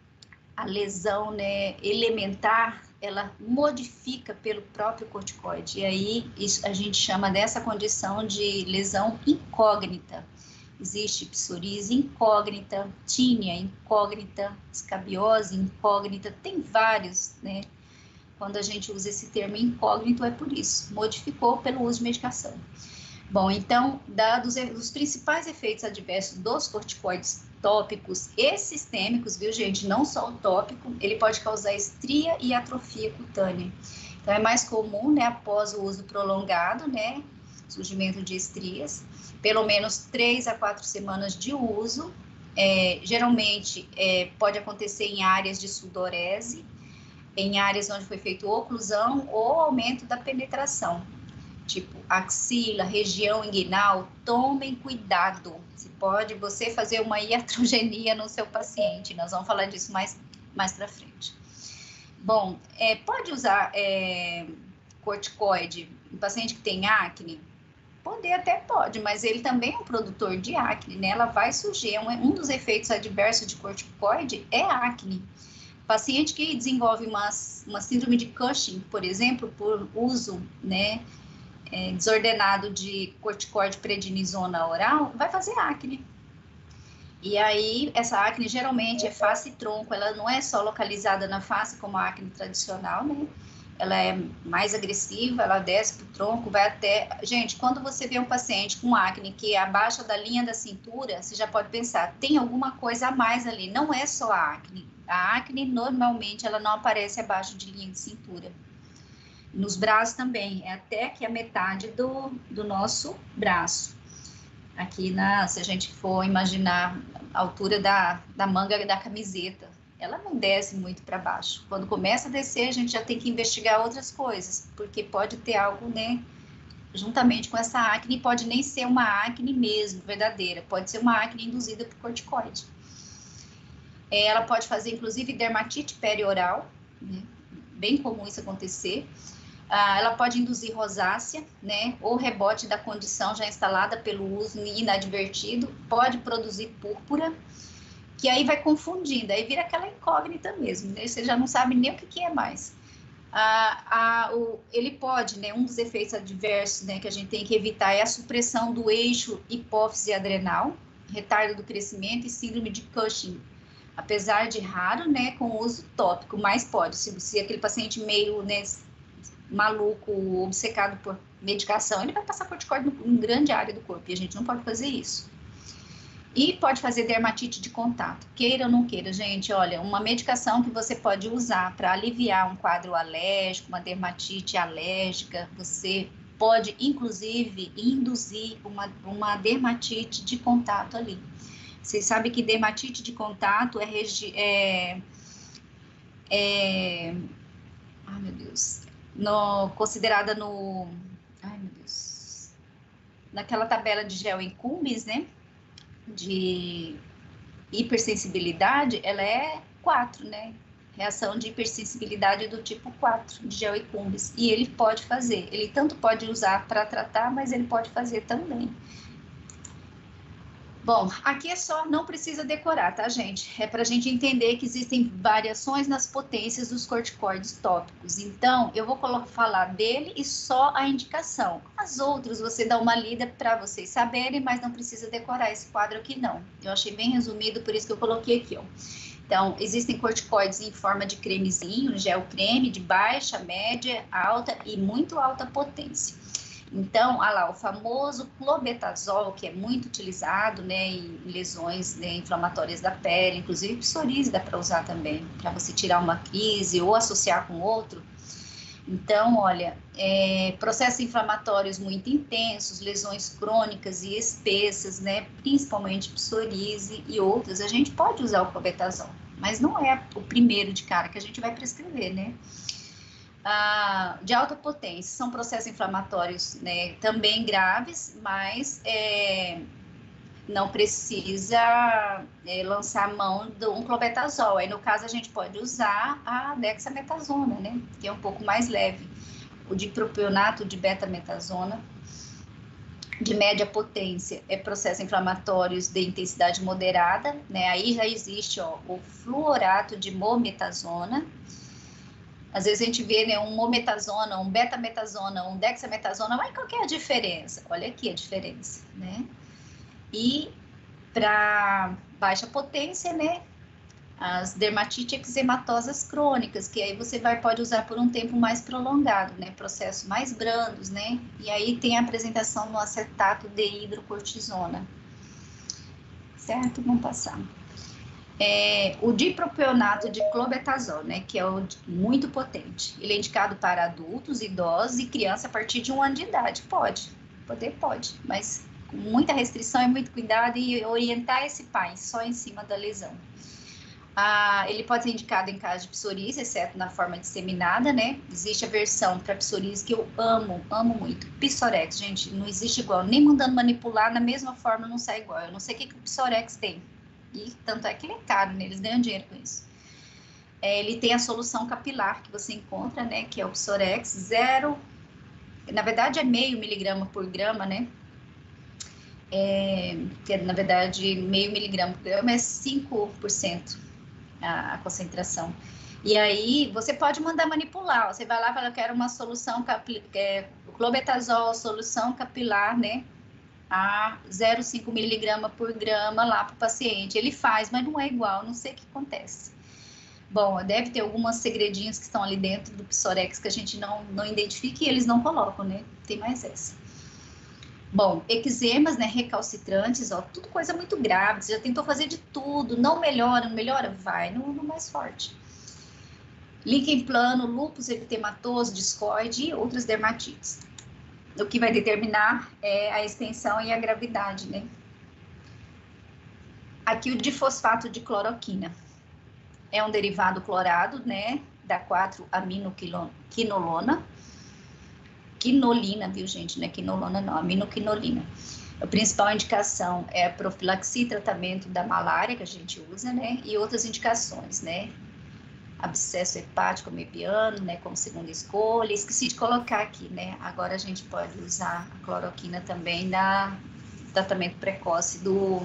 a lesão, né, elementar, ela modifica pelo próprio corticoide. E aí isso, a gente chama dessa condição de lesão incógnita. Existe psoríase incógnita, tínia incógnita, escabiose incógnita, tem vários, né? Quando a gente usa esse termo incógnito é por isso, modificou pelo uso de medicação. Bom, então, dados os principais efeitos adversos dos corticoides tópicos e sistêmicos, viu, gente? Não só o tópico, ele pode causar estria e atrofia cutânea. Então, é mais comum, né, após o uso prolongado, né, surgimento de estrias, pelo menos três a quatro semanas de uso. É, geralmente, é, pode acontecer em áreas de sudorese, em áreas onde foi feita oclusão ou aumento da penetração. Tipo, axila, região inguinal, tomem cuidado. Se pode você fazer uma iatrogenia no seu paciente, nós vamos falar disso mais, mais para frente. Bom, é, pode usar é, corticoide em paciente que tem acne? Poder até pode, mas ele também é um produtor de acne, né? Ela vai surgir, um, um dos efeitos adversos de corticoide é acne. Paciente que desenvolve uma, uma síndrome de Cushing, por exemplo, por uso, né, É, desordenado de corticoide prednisona oral, vai fazer acne. E aí, essa acne geralmente é face e tronco, ela não é só localizada na face como a acne tradicional, né? Ela é mais agressiva, ela desce pro tronco, vai até... Gente, quando você vê um paciente com acne que é abaixo da linha da cintura, você já pode pensar, tem alguma coisa a mais ali, não é só a acne. A acne, normalmente, ela não aparece abaixo de linha de cintura. Nos braços também, é até aqui a metade do, do nosso braço. Aqui, na, se a gente for imaginar a altura da, da manga da camiseta, ela não desce muito para baixo. Quando começa a descer, a gente já tem que investigar outras coisas, porque pode ter algo, né, juntamente com essa acne, pode nem ser uma acne mesmo, verdadeira, pode ser uma acne induzida por corticoide. É, ela pode fazer, inclusive, dermatite perioral, né, bem comum isso acontecer. Ah, ela pode induzir rosácea, né, ou rebote da condição já instalada pelo uso inadvertido, pode produzir púrpura, que aí vai confundindo, aí vira aquela incógnita mesmo, né, você já não sabe nem o que, que é mais. Ah, ah, o, ele pode, né, um dos efeitos adversos, né, que a gente tem que evitar é a supressão do eixo hipófise adrenal, retardo do crescimento e síndrome de Cushing, apesar de raro, né, com uso tópico, mas pode, se, se aquele paciente meio, né, maluco, obcecado por medicação, ele vai passar corticoide em grande área do corpo, e a gente não pode fazer isso. E pode fazer dermatite de contato, queira ou não queira, gente, olha, uma medicação que você pode usar para aliviar um quadro alérgico, uma dermatite alérgica, você pode, inclusive, induzir uma, uma dermatite de contato ali. Vocês sabem que dermatite de contato é... é, é ai, meu Deus... No, considerada no, ai meu Deus, naquela tabela de GEO-Incumbens, né, de hipersensibilidade, ela é quatro, né, reação de hipersensibilidade do tipo quatro, de GEO-Incumbens, e ele pode fazer, ele tanto pode usar para tratar, mas ele pode fazer também. Bom, aqui é só, não precisa decorar, tá, gente? É para a gente entender que existem variações nas potências dos corticoides tópicos. Então, eu vou falar dele e só a indicação. As outras você dá uma lida para vocês saberem, mas não precisa decorar esse quadro aqui, não. Eu achei bem resumido, por isso que eu coloquei aqui, ó. Então, existem corticoides em forma de cremezinho, gel creme de baixa, média, alta e muito alta potência. Então, olha lá, o famoso clobetasol, que é muito utilizado, né, em lesões, né, inflamatórias da pele, inclusive psoríase dá para usar também, para você tirar uma crise ou associar com outro. Então, olha, é, processos inflamatórios muito intensos, lesões crônicas e espessas, né, principalmente psoríase e outras, a gente pode usar o clobetasol, mas não é o primeiro de cara que a gente vai prescrever, né? Ah, de alta potência, são processos inflamatórios, né, também graves, mas é, não precisa é, lançar mão de um clobetasol. Aí, no caso, a gente pode usar a dexametasona, né, que é um pouco mais leve. O dipropionato de betametasona, de média potência, é processos inflamatórios de intensidade moderada, né, aí já existe, ó, o fluorato de mometasona. Às vezes a gente vê, né, um mometasona, um betametasona, um dexametasona, mas qual que é a diferença? Olha aqui a diferença, né? E para baixa potência, né, as dermatites eczematosas crônicas, que aí você vai, pode usar por um tempo mais prolongado, né, processos mais brandos, né, e aí tem a apresentação no acetato de hidrocortisona, certo? Vamos passar. É, o dipropionato de clobetasol, né, que é o muito potente. Ele é indicado para adultos, idosos e crianças a partir de um ano de idade. Pode, poder pode, mas com muita restrição e muito cuidado e orientar esse pai só em cima da lesão. Ah, ele pode ser indicado em caso de psoríase, exceto na forma disseminada, né? Existe a versão para psoríase que eu amo, amo muito. Psorex, gente, não existe igual. Nem mandando manipular, na mesma forma não sai igual. Eu não sei o que, que o Psorex tem. E tanto é que ele é caro, né? Eles ganham dinheiro com isso. É, ele tem a solução capilar que você encontra, né? Que é o Psorex, zero, na verdade é meio miligrama por grama, né? É, que é, na verdade, meio miligrama por grama é cinco por cento a, a concentração. E aí, você pode mandar manipular. Você vai lá e fala, eu quero uma solução, capilar, é, o clobetasol, solução capilar, né? A zero vírgula cinco miligrama por grama lá para o paciente. Ele faz, mas não é igual, não sei o que acontece. Bom, deve ter algumas segredinhos que estão ali dentro do Psorex que a gente não, não identifica e eles não colocam, né? Tem mais essa. Bom, eczemas, né, recalcitrantes, ó, tudo coisa muito grave, você já tentou fazer de tudo, não melhora, não melhora, vai no, no mais forte. Líquen plano, lúpus eritematoso, discoide e outras dermatites. O que vai determinar é a extensão e a gravidade, né? Aqui o difosfato de cloroquina. É um derivado clorado, né? Da quatro aminoquinolona. Quinolina, viu, gente? Não é quinolona, não. Aminoquinolina. A principal indicação é a profilaxia e tratamento da malária, que a gente usa, né? E outras indicações, né? Abscesso hepático mediano, né, como segunda escolha. Esqueci de colocar aqui, né? Agora a gente pode usar a cloroquina também na tratamento precoce do,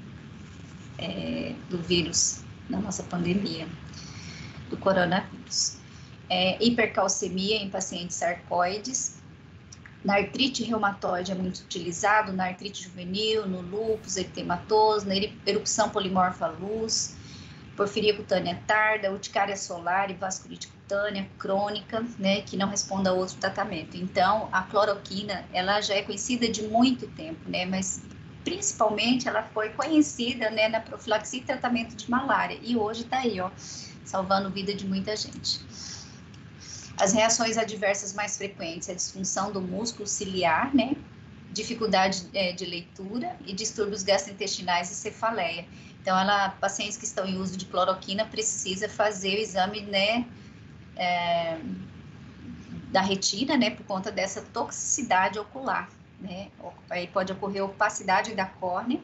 é, do vírus, na nossa pandemia, do coronavírus. É, hipercalcemia em pacientes sarcoides. Na artrite reumatoide é muito utilizado, na artrite juvenil, no lúpus eritematoso, na erupção polimorfa luz, porfiria cutânea tarda, urticária solar e vasculite cutânea crônica, né, que não responde a outro tratamento. Então, a cloroquina, ela já é conhecida de muito tempo, né, mas principalmente ela foi conhecida, né, na profilaxia e tratamento de malária, e hoje tá aí, ó, salvando a vida de muita gente. As reações adversas mais frequentes é a disfunção do músculo ciliar, né, dificuldade é, de leitura e distúrbios gastrointestinais e cefaleia. Então, ela, pacientes que estão em uso de cloroquina precisa fazer o exame, né, é, da retina, né, por conta dessa toxicidade ocular, né, aí pode ocorrer opacidade da córnea,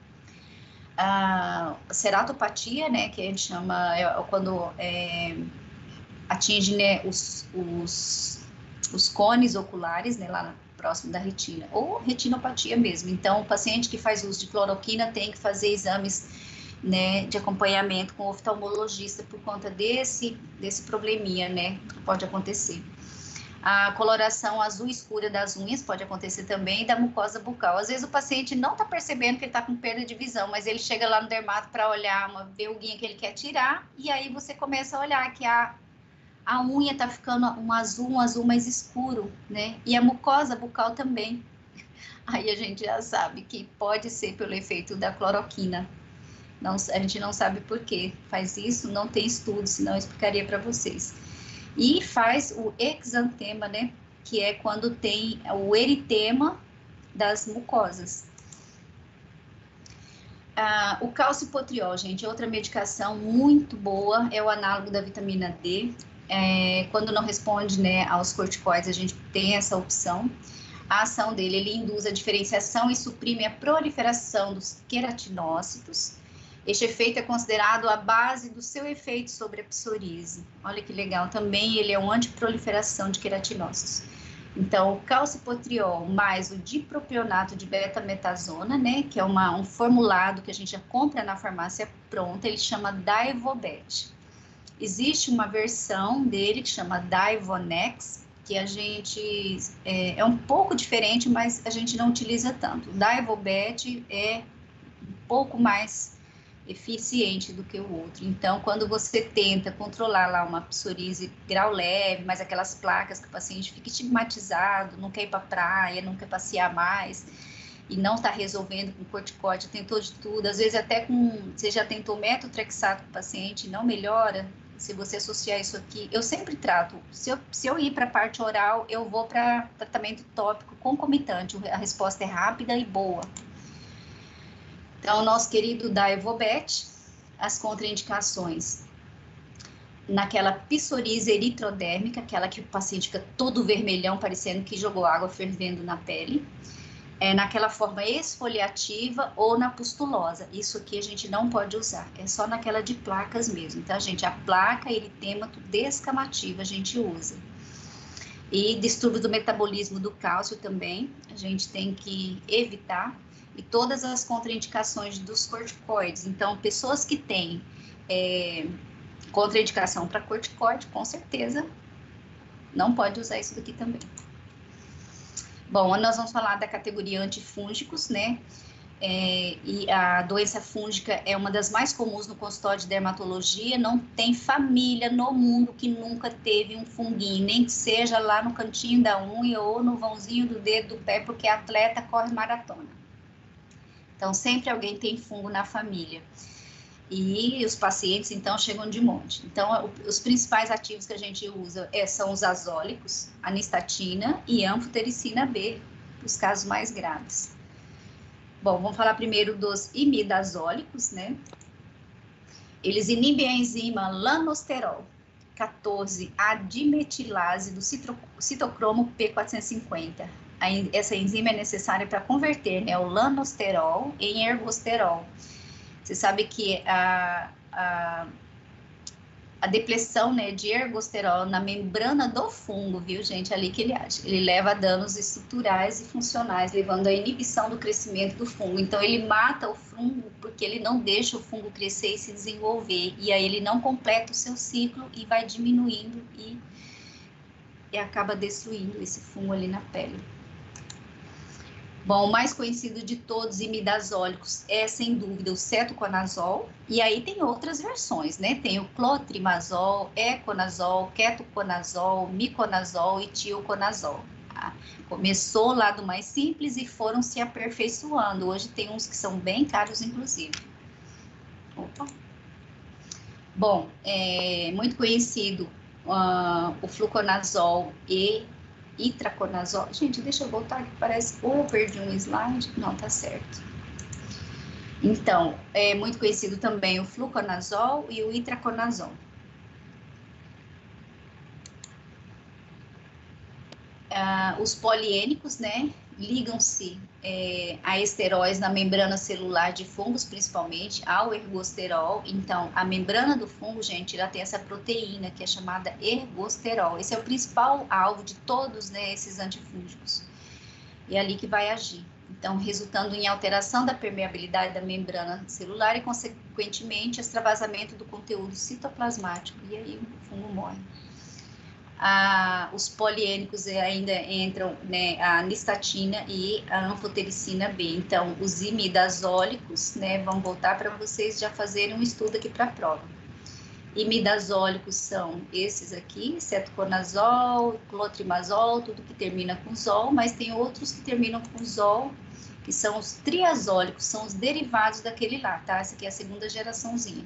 a ceratopatia, né, que a gente chama, é, quando é, atinge, né, os, os, os cones oculares, né, lá próximo da retina, ou retinopatia mesmo. Então, o paciente que faz uso de cloroquina tem que fazer exames, né, de acompanhamento com o oftalmologista por conta desse, desse probleminha, né, que pode acontecer. A coloração azul escura das unhas pode acontecer também, e da mucosa bucal. Às vezes o paciente não está percebendo que ele está com perda de visão, mas ele chega lá no dermato para olhar uma verruguinha que ele quer tirar, e aí você começa a olhar que a, a unha está ficando um azul, um azul mais escuro, né? E a mucosa bucal também. Aí a gente já sabe que pode ser pelo efeito da cloroquina. Não, a gente não sabe por que faz isso, não tem estudo, senão eu explicaria para vocês. E faz o exantema, né? Que é quando tem o eritema das mucosas. Ah, o calcipotriol, gente, é outra medicação muito boa, é o análogo da vitamina D. É, quando não responde, né, aos corticoides, a gente tem essa opção. A ação dele, ele induz a diferenciação e suprime a proliferação dos queratinócitos. Este efeito é considerado a base do seu efeito sobre a psoríase. Olha que legal, também ele é um antiproliferação de queratinócitos. Então, o calcipotriol mais o dipropionato de betametasona, né, que é uma, um formulado que a gente já compra na farmácia pronta, ele chama Daivobet. Existe uma versão dele que chama Daivonex, que a gente, é, é um pouco diferente, mas a gente não utiliza tanto. O Daivobet é um pouco mais eficiente do que o outro. Então, quando você tenta controlar lá uma psoríase grau leve, mas aquelas placas que o paciente fica estigmatizado, não quer ir para a praia, não quer passear mais, e não está resolvendo com corticoide, tentou de tudo, às vezes até com, você já tentou metotrexato com o paciente e não melhora, se você associar isso aqui, eu sempre trato, se eu, se eu ir para a parte oral, eu vou para tratamento tópico concomitante, a resposta é rápida e boa. Então, o nosso querido Daivobet, as contraindicações naquela psoríase eritrodérmica, aquela que o paciente fica todo vermelhão, parecendo que jogou água fervendo na pele, é naquela forma esfoliativa ou na pustulosa. Isso aqui a gente não pode usar, é só naquela de placas mesmo, tá, gente? A placa eritêmato descamativa a gente usa. E distúrbio do metabolismo do cálcio também, a gente tem que evitar. E todas as contraindicações dos corticoides. Então, pessoas que têm é, contraindicação para corticoide, com certeza, não pode usar isso daqui também. Bom, nós vamos falar da categoria antifúngicos, né? É, e a doença fúngica é uma das mais comuns no consultório de dermatologia. Não tem família no mundo que nunca teve um funguinho, nem que seja lá no cantinho da unha ou no vãozinho do dedo do pé, porque atleta corre maratona. Então, sempre alguém tem fungo na família. E os pacientes, então, chegam de monte. Então, os principais ativos que a gente usa é, são os azólicos, a nistatina e a anfotericina B, os casos mais graves. Bom, vamos falar primeiro dos imidazólicos, né? Eles inibem a enzima lanosterol quatorze, a dimetilase do citocromo P quatrocentos e cinquenta. Essa enzima é necessária para converter, né, o lanosterol em ergosterol. Você sabe que a, a, a depressão, né, de ergosterol na membrana do fungo, viu, gente, ali que ele age. Ele leva a danos estruturais e funcionais, levando à inibição do crescimento do fungo. Então, ele mata o fungo porque ele não deixa o fungo crescer e se desenvolver. E aí ele não completa o seu ciclo e vai diminuindo e, e acaba destruindo esse fungo ali na pele. Bom, o mais conhecido de todos imidazólicos é, sem dúvida, o cetoconazol. E aí tem outras versões, né? Tem o clotrimazol, econazol, ketoconazol, miconazol e tioconazol. Tá? Começou lá do mais simples e foram se aperfeiçoando. Hoje tem uns que são bem caros, inclusive. Opa. Bom, é muito conhecido uh, o fluconazol e itraconazol. Gente, deixa eu voltar que parece ou eu perdi um slide. Não, tá certo. Então, é muito conhecido também o fluconazol e o itraconazol. Ah, os poliênicos, né, ligam-se é, a esteróis na membrana celular de fungos, principalmente ao ergosterol. Então, a membrana do fungo, gente, ela tem essa proteína que é chamada ergosterol. Esse é o principal alvo de todos, né, esses antifúngicos. E é ali que vai agir. Então, resultando em alteração da permeabilidade da membrana celular e, consequentemente, extravasamento do conteúdo citoplasmático. E aí o fungo morre. Ah, os poliênicos ainda entram, né, a nistatina e a anfotericina B. Então, os imidazólicos, né, vão voltar para vocês já fazerem um estudo aqui para a prova. Imidazólicos são esses aqui, cetoconazol, clotrimazol, tudo que termina com zol, mas tem outros que terminam com zol, que são os triazólicos, são os derivados daquele lá, tá? Essa aqui é a segunda geraçãozinha,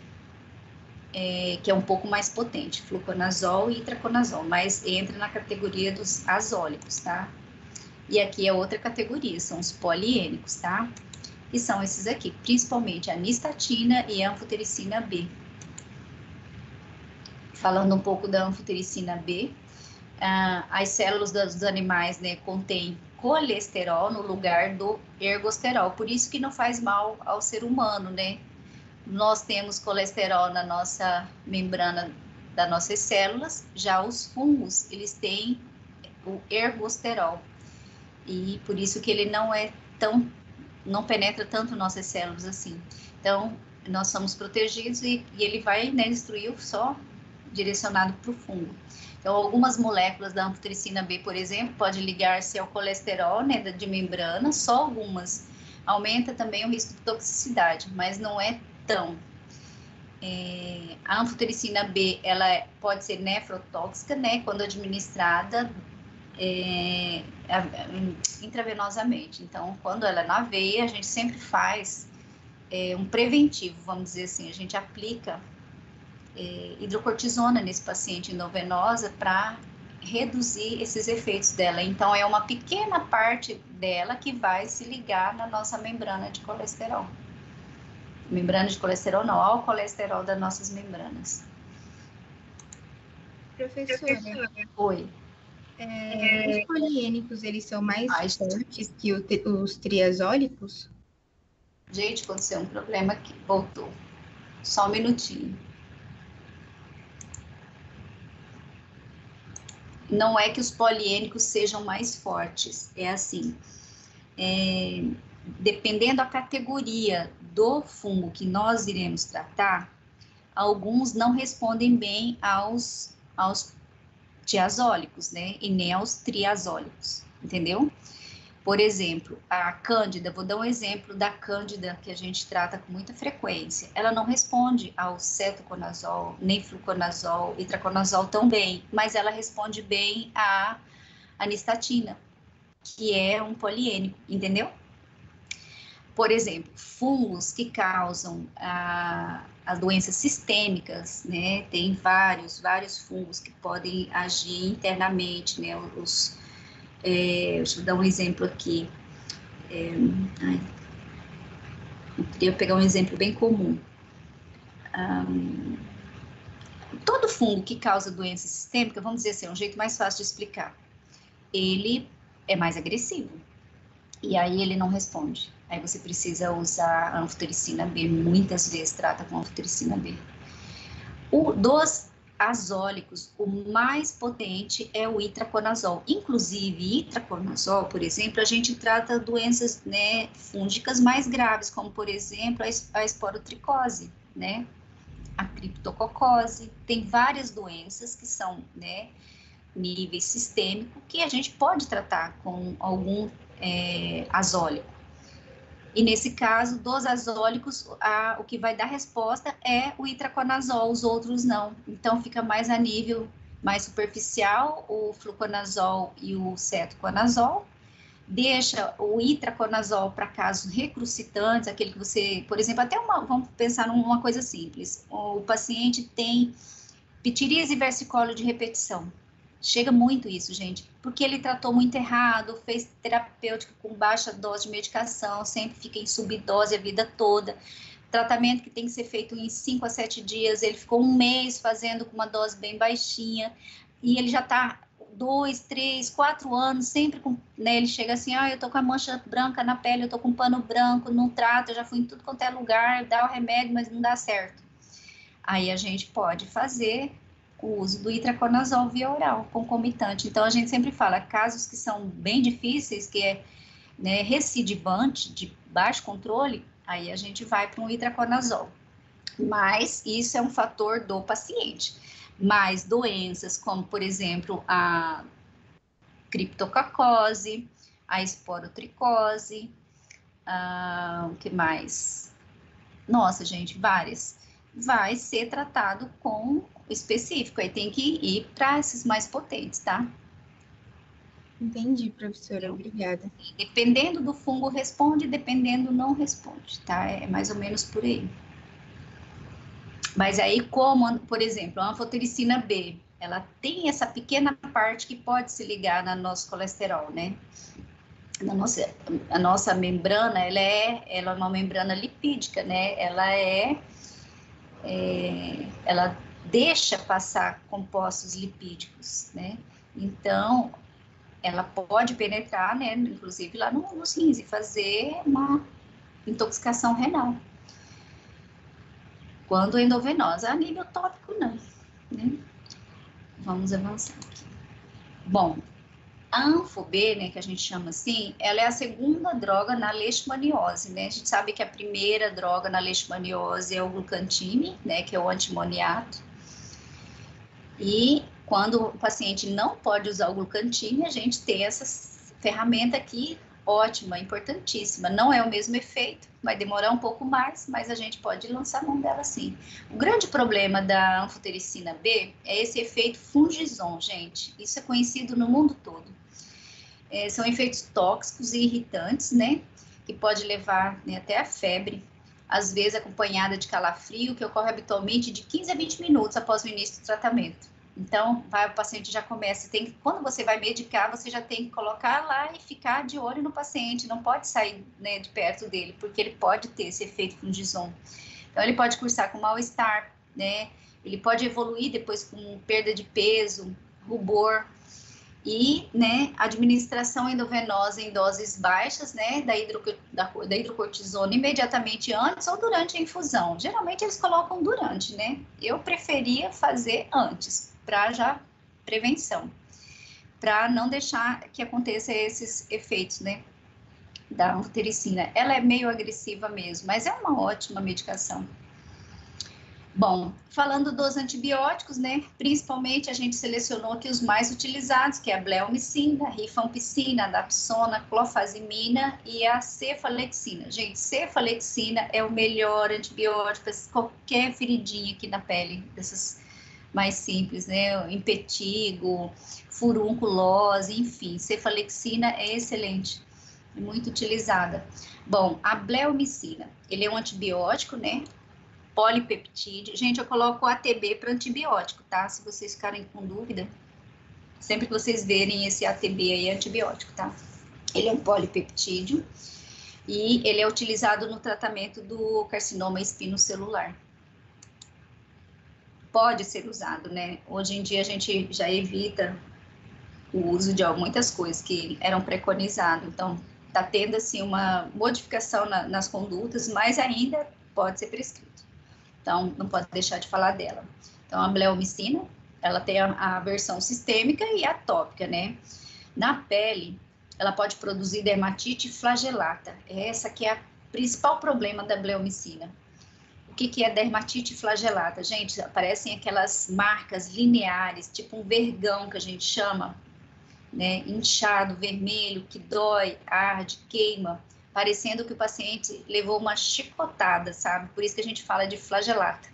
é, que é um pouco mais potente, fluconazol e itraconazol, mas entra na categoria dos azólicos, tá? E aqui é outra categoria, são os poliênicos, tá? Que são esses aqui, principalmente a nistatina e a anfotericina B. Falando um pouco da anfotericina B, ah, as células dos animais, né, contêm colesterol no lugar do ergosterol, por isso que não faz mal ao ser humano, né? Nós temos colesterol na nossa membrana das nossas células, já os fungos, eles têm o ergosterol, e por isso que ele não é tão, não penetra tanto nossas células assim. Então, nós somos protegidos e, e ele vai, né, destruir só direcionado para o fungo. Então, algumas moléculas da anfotericina B, por exemplo, pode ligar-se ao colesterol, né, de membrana, só algumas. Aumenta também o risco de toxicidade, mas não é tão. É, a anfotericina B, ela pode ser nefrotóxica, né, quando administrada é, intravenosamente. Então, quando ela é na veia, a gente sempre faz é, um preventivo, vamos dizer assim, a gente aplica É, hidrocortisona nesse paciente endovenosa para reduzir esses efeitos dela. Então, é uma pequena parte dela que vai se ligar na nossa membrana de colesterol. Membrana de colesterol não, ao colesterol das nossas membranas. Professora, Oi. É, os poliênicos, eles são mais Ai, fortes que o, os triazólicos? Gente, aconteceu um problema aqui, voltou. Só um minutinho. Não é que os poliênicos sejam mais fortes, é assim, é, dependendo da categoria do fungo que nós iremos tratar, alguns não respondem bem aos, aos tiazólicos, né, e nem aos triazólicos, entendeu? Por exemplo, a cândida, vou dar um exemplo da cândida que a gente trata com muita frequência. Ela não responde ao cetoconazol, nem fluconazol, itraconazol tão bem, mas ela responde bem à anistatina, que é um poliênico, entendeu? Por exemplo, fungos que causam a, as doenças sistêmicas, né? Tem vários, vários fungos que podem agir internamente, né? Os É, deixa eu dar um exemplo aqui. É, ai, eu queria pegar um exemplo bem comum. Um, todo fungo que causa doença sistêmica, vamos dizer assim, é um jeito mais fácil de explicar. Ele é mais agressivo. E aí ele não responde. Aí você precisa usar a anfotericina B. Muitas vezes trata com anfotericina B. O, dos azólicos, o mais potente é o itraconazol. Inclusive, itraconazol, por exemplo, a gente trata doenças, né, fúngicas mais graves, como, por exemplo, a, a esporotricose, né, a criptococose. Tem várias doenças que são, né, nível sistêmico, que a gente pode tratar com algum é, azólico. E nesse caso, dos azólicos, a, o que vai dar resposta é o itraconazol, os outros não. Então, fica mais a nível mais superficial, o fluconazol e o cetoconazol. Deixa o itraconazol para casos recrucitantes, aquele que você, por exemplo, até uma, vamos pensar numa coisa simples. O paciente tem pitiríase versicóleo de repetição. Chega muito isso, gente, porque ele tratou muito errado, fez terapêutica com baixa dose de medicação, sempre fica em subdose a vida toda. Tratamento que tem que ser feito em cinco a sete dias, ele ficou um mês fazendo com uma dose bem baixinha, e ele já está dois, três, quatro anos, sempre com, né, ele chega assim, ah, eu tô com a mancha branca na pele, eu tô com pano branco, não trato, eu já fui em tudo quanto é lugar, dá o remédio, mas não dá certo. Aí a gente pode fazer o uso do itraconazol via oral, concomitante. Então, a gente sempre fala, casos que são bem difíceis, que é, né, recidivante, de baixo controle, aí a gente vai para um itraconazol. Mas isso é um fator do paciente. mais doenças, como, por exemplo, a criptococose, a esporotricose, ah, o que mais? Nossa, gente, várias. Vai ser tratado com específico, aí tem que ir para esses mais potentes, tá? Entendi, professora. Obrigada. Dependendo do fungo responde, dependendo não responde, tá? É mais ou menos por aí. Mas aí, como, por exemplo, a anfotericina B, ela tem essa pequena parte que pode se ligar no nosso colesterol, né? Na nossa, a nossa membrana, ela é, ela é uma membrana lipídica, né? Ela é, é, ela deixa passar compostos lipídicos, né? Então, ela pode penetrar, né? Inclusive lá no, nos rins e fazer uma intoxicação renal. Quando endovenosa, a nível tópico, não, né? Vamos avançar aqui. Bom, a Anfo-B, né, que a gente chama assim, ela é a segunda droga na leishmaniose, né? A gente sabe que a primeira droga na leishmaniose é o glucantime, né, que é o antimoniato. E quando o paciente não pode usar o glucantime, a gente tem essa ferramenta aqui, ótima, importantíssima. Não é o mesmo efeito, vai demorar um pouco mais, mas a gente pode lançar a mão dela sim. O grande problema da anfotericina B é esse efeito fungizon, gente. Isso é conhecido no mundo todo. É, são efeitos tóxicos e irritantes, né? Que pode levar, né, até a febre, às vezes acompanhada de calafrio, que ocorre habitualmente de quinze a vinte minutos após o início do tratamento. Então, vai, o paciente já começa, tem que, quando você vai medicar, você já tem que colocar lá e ficar de olho no paciente, não pode sair, né, de perto dele, porque ele pode ter esse efeito fungizon. Então, ele pode cursar com mal-estar, né, ele pode evoluir depois com perda de peso, rubor, e, né, administração endovenosa em doses baixas, né, da, hidro, da, da hidrocortisona imediatamente antes ou durante a infusão. Geralmente eles colocam durante, né? Eu preferia fazer antes, para já prevenção, para não deixar que aconteça esses efeitos, né, da anfotericina. Ela é meio agressiva mesmo, mas é uma ótima medicação. Bom, falando dos antibióticos, né, principalmente a gente selecionou aqui os mais utilizados, que é a bleomicina, rifampicina, dapsona, clofazimina e a cefalexina. Gente, cefalexina é o melhor antibiótico para qualquer feridinha aqui na pele, dessas mais simples, né, impetigo, furunculose, enfim, cefalexina é excelente, é muito utilizada. Bom, a bleomicina, ele é um antibiótico, né, polipeptídeo. Gente, eu coloco A T B para antibiótico, tá? Se vocês ficarem com dúvida, sempre que vocês verem esse A T B aí, é antibiótico, tá? Ele é um polipeptídeo e ele é utilizado no tratamento do carcinoma espinocelular. Pode ser usado, né? Hoje em dia a gente já evita o uso de muitas coisas que eram preconizadas, então tá tendo assim uma modificação na, nas condutas, mas ainda pode ser prescrito. Então, não pode deixar de falar dela. Então, a bleomicina, ela tem a, a versão sistêmica e a tópica, né? Na pele, ela pode produzir dermatite flagelata. Essa que é o principal problema da bleomicina. O que, que é dermatite flagelata? Gente, aparecem aquelas marcas lineares, tipo um vergão que a gente chama, né? Inchado, vermelho, que dói, arde, queima, parecendo que o paciente levou uma chicotada, sabe? Por isso que a gente fala de flagelata.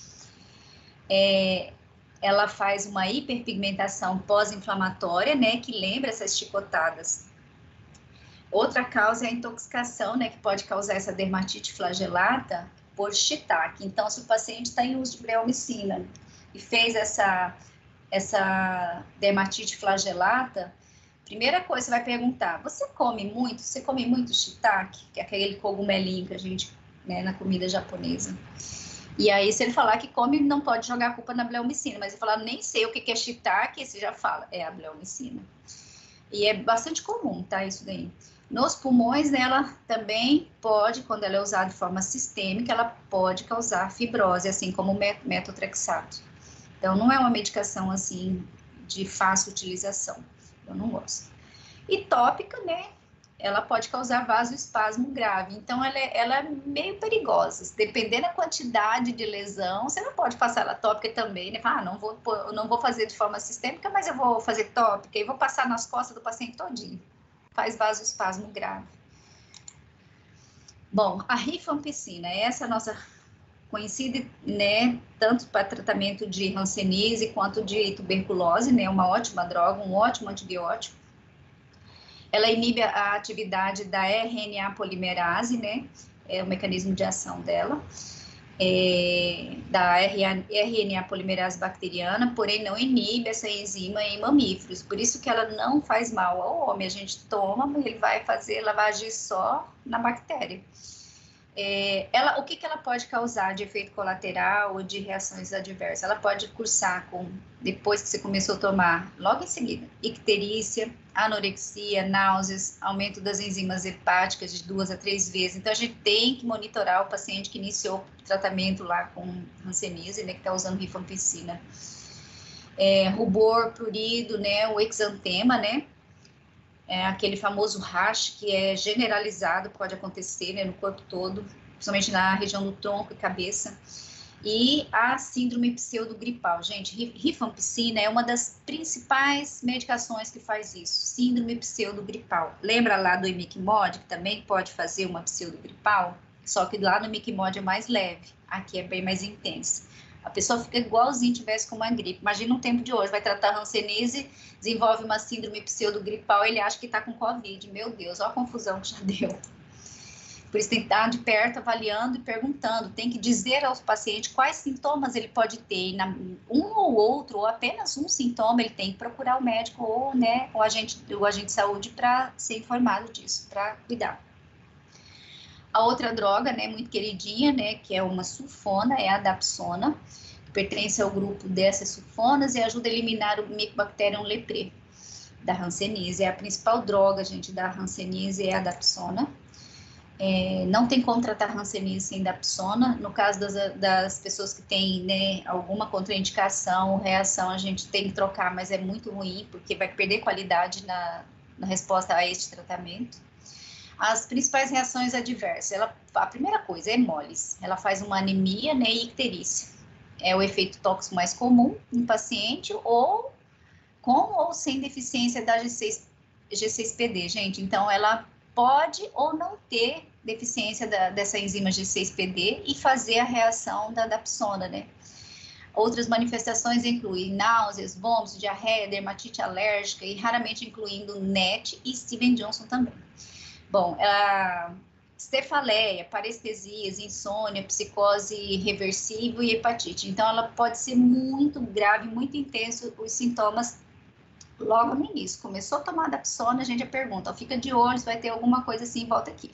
É, ela faz uma hiperpigmentação pós-inflamatória, né? Que lembra essas chicotadas. Outra causa é a intoxicação, né? Que pode causar essa dermatite flagelata por shiitake. Então, se o paciente está em uso de bleomicina e fez essa, essa dermatite flagelata, primeira coisa, você vai perguntar, você come muito? Você come muito shiitake? Que é aquele cogumelinho que a gente, né, na comida japonesa. E aí, se ele falar que come, não pode jogar a culpa na bleomicina. Mas ele falar, nem sei o que é shiitake, você já fala, é a bleomicina. E é bastante comum, tá, isso daí. Nos pulmões, ela também pode, quando ela é usada de forma sistêmica, ela pode causar fibrose, assim como o metotrexato. Então, não é uma medicação, assim, de fácil utilização. Eu não gosto. E tópica, né? ela pode causar vasoespasmo grave. Então, ela é, ela é meio perigosa. Dependendo da quantidade de lesão, você não pode passar ela tópica também, né? Ah, não vou, eu não vou fazer de forma sistêmica, mas eu vou fazer tópica e vou passar nas costas do paciente todinho. Faz vasoespasmo grave. Bom, a rifampicina, essa é a nossa conhecida, né, tanto para tratamento de hanseníase quanto de tuberculose, né, uma ótima droga, um ótimo antibiótico. Ela inibe a atividade da R N A polimerase, né, é o mecanismo de ação dela, é, da R N A polimerase bacteriana, porém não inibe essa enzima em mamíferos, por isso que ela não faz mal ao homem, a gente toma, mas ele vai fazer, ela vai agir só na bactéria. É, ela, o que, que ela pode causar de efeito colateral ou de reações adversas? Ela pode cursar com, depois que você começou a tomar, logo em seguida, icterícia, anorexia, náuseas, aumento das enzimas hepáticas de duas a três vezes. Então, a gente tem que monitorar o paciente que iniciou o tratamento lá com hanseníase, né, que está usando rifampicina. É, rubor, prurido, né, o exantema, né, é aquele famoso rash que é generalizado, pode acontecer, né, no corpo todo, principalmente na região do tronco e cabeça. E a síndrome pseudogripal. Gente, rifampicina é uma das principais medicações que faz isso, síndrome pseudogripal. Lembra lá do imiquimod, que também pode fazer uma pseudogripal? Só que lá no imiquimod é mais leve, aqui é bem mais intensa. A pessoa fica igualzinho tivesse com uma gripe. Imagina um tempo de hoje, vai tratar hanseníase, desenvolve uma síndrome pseudogripal, ele acha que está com Covid. Meu Deus, olha a confusão que já deu. Por isso tem que estar de perto, avaliando e perguntando. Tem que dizer aos pacientes quais sintomas ele pode ter. Na, um ou outro, ou apenas um sintoma, ele tem que procurar o médico ou, né, o, agente, o agente de saúde para ser informado disso, para cuidar. A outra droga, né, muito queridinha, né, que é uma sulfona, é a dapsona, que pertence ao grupo dessas sulfonas e ajuda a eliminar o Mycobacterium leprae da hanseníase. É a principal droga, gente, da hanseníase é a dapsona. É, não tem como tratar hanseníase sem dapsona. No caso das, das pessoas que têm, né, alguma contraindicação ou reação, a gente tem que trocar, mas é muito ruim, porque vai perder qualidade na, na resposta a este tratamento. As principais reações adversas, ela, a primeira coisa é hemolyse, ela faz uma anemia, né, e icterícia. É o efeito tóxico mais comum em paciente, ou com ou sem deficiência da G seis P D, gente. Então, ela pode ou não ter deficiência da, dessa enzima G seis P D e fazer a reação da dapsona, né. Outras manifestações incluem náuseas, vômitos, diarreia, dermatite alérgica e raramente incluindo N E T e Steven Johnson também. Bom, a cefaleia, parestesias, insônia, psicose reversível e hepatite. Então, ela pode ser muito grave, muito intenso os sintomas logo no início. Começou a tomar dapsona, a gente já pergunta, ó, fica de olho se vai ter alguma coisa assim, volta aqui.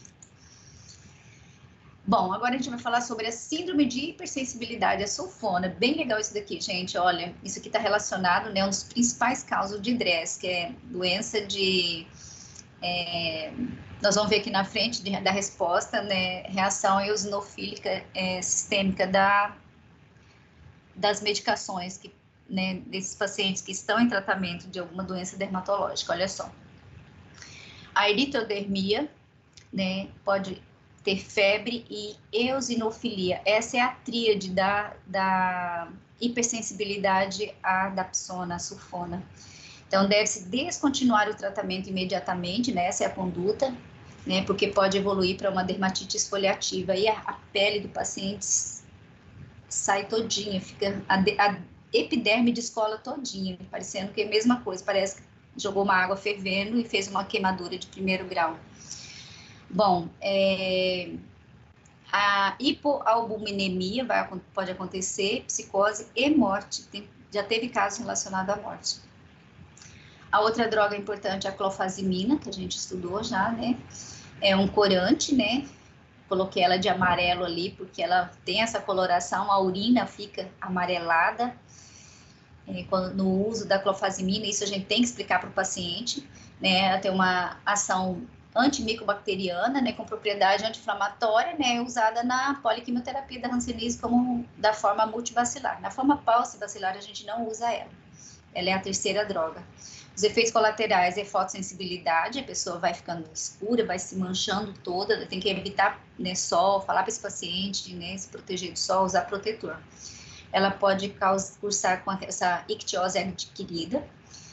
Bom, agora a gente vai falar sobre a síndrome de hipersensibilidade à sulfona. Bem legal isso daqui, gente. Olha, isso aqui está relacionado, né, um dos principais causas de D R E S, que é doença de... É, nós vamos ver aqui na frente de, da resposta, né, reação eosinofílica é, sistêmica da, das medicações que, né, desses pacientes que estão em tratamento de alguma doença dermatológica. Olha só. A eritrodermia, né, pode ter febre e eosinofilia. Essa é a tríade da, da hipersensibilidade à dapsona, à sulfona. Então, deve-se descontinuar o tratamento imediatamente, né? Essa é a conduta, né? Porque pode evoluir para uma dermatite esfoliativa e a, a pele do paciente sai todinha, fica a, a epiderme descola todinha, parecendo que é a mesma coisa, parece que jogou uma água fervendo e fez uma queimadura de primeiro grau. Bom, é, a hipoalbuminemia vai, pode acontecer, psicose e morte, tem, já teve casos relacionados à morte. A outra droga importante é a clofazimina, que a gente estudou já, né? É um corante, né? Coloquei ela de amarelo ali, porque ela tem essa coloração, a urina fica amarelada. É, quando, no uso da clofazimina, isso a gente tem que explicar para o paciente, né? Ela tem uma ação antimicobacteriana, né? Com propriedade anti-inflamatória, né? Usada na poliquimioterapia da hanseníase como da forma multibacilar. Na forma paucibacilar, a gente não usa ela. ela é a terceira droga. Os efeitos colaterais é fotossensibilidade, a pessoa vai ficando escura, vai se manchando toda, tem que evitar, né, sol, falar para esse paciente, né, se proteger do sol, usar protetor. Ela pode causar, cursar com essa ictiose adquirida.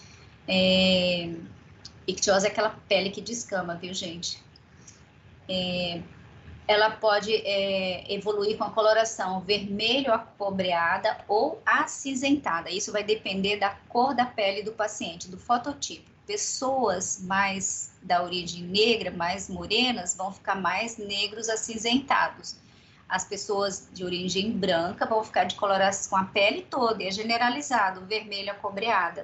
É, ictiose é aquela pele que descama, viu, gente? É, ela pode é, evoluir com a coloração vermelho acobreada ou acinzentada. Isso vai depender da cor da pele do paciente, do fototipo. Pessoas mais da origem negra, mais morenas, vão ficar mais negros acinzentados. As pessoas de origem branca vão ficar de coloração com a pele toda, é generalizado, vermelho acobreada.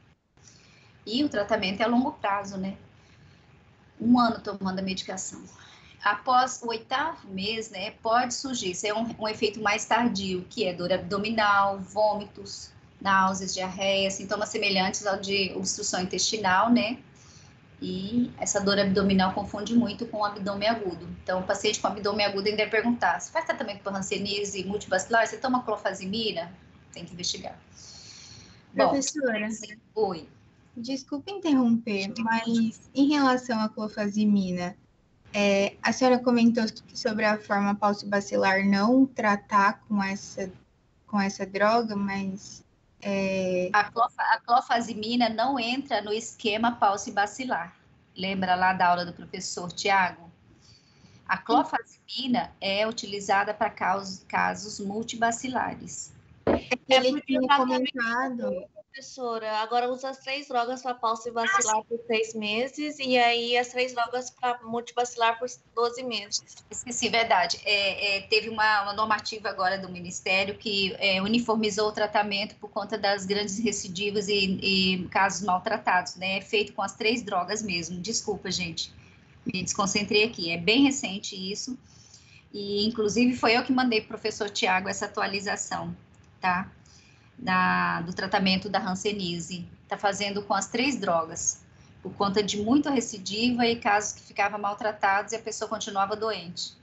E o tratamento é a longo prazo, né? Um ano tomando a medicação. Após o oitavo mês, né, pode surgir, isso é um, um efeito mais tardio, que é dor abdominal, vômitos, náuseas, diarreia, sintomas semelhantes ao de obstrução intestinal, né? E essa dor abdominal confunde muito com o abdômen agudo. Então, o paciente com abdômen agudo ainda vai perguntar, você faz tratamento para hanseníase multivacilar? Você toma clofazimina? Tem que investigar. Professora, Bom, oi. Desculpa interromper, mas em relação à clofazimina, É, a senhora comentou sobre a forma paucibacilar não tratar com essa, com essa droga, mas... É... A, clofa, a clofazimina não entra no esquema paucibacilar. Lembra lá da aula do professor Tiago? A clofazimina é utilizada para casos, casos multibacilares. É ele tinha comentado... Professora, agora usa as três drogas para paucibacilar por seis meses e aí as três drogas para multibacilar por doze meses. Esqueci, verdade. É, é, teve uma, uma normativa agora do Ministério que é, uniformizou o tratamento por conta das grandes recidivas e, e casos maltratados, né? É feito com as três drogas mesmo. Desculpa, gente. Me desconcentrei aqui. É bem recente isso. E, inclusive, foi eu que mandei para o professor Tiago essa atualização, tá? Da, do tratamento da hanseníase, está fazendo com as três drogas, por conta de muita recidiva e casos que ficavam maltratados e a pessoa continuava doente.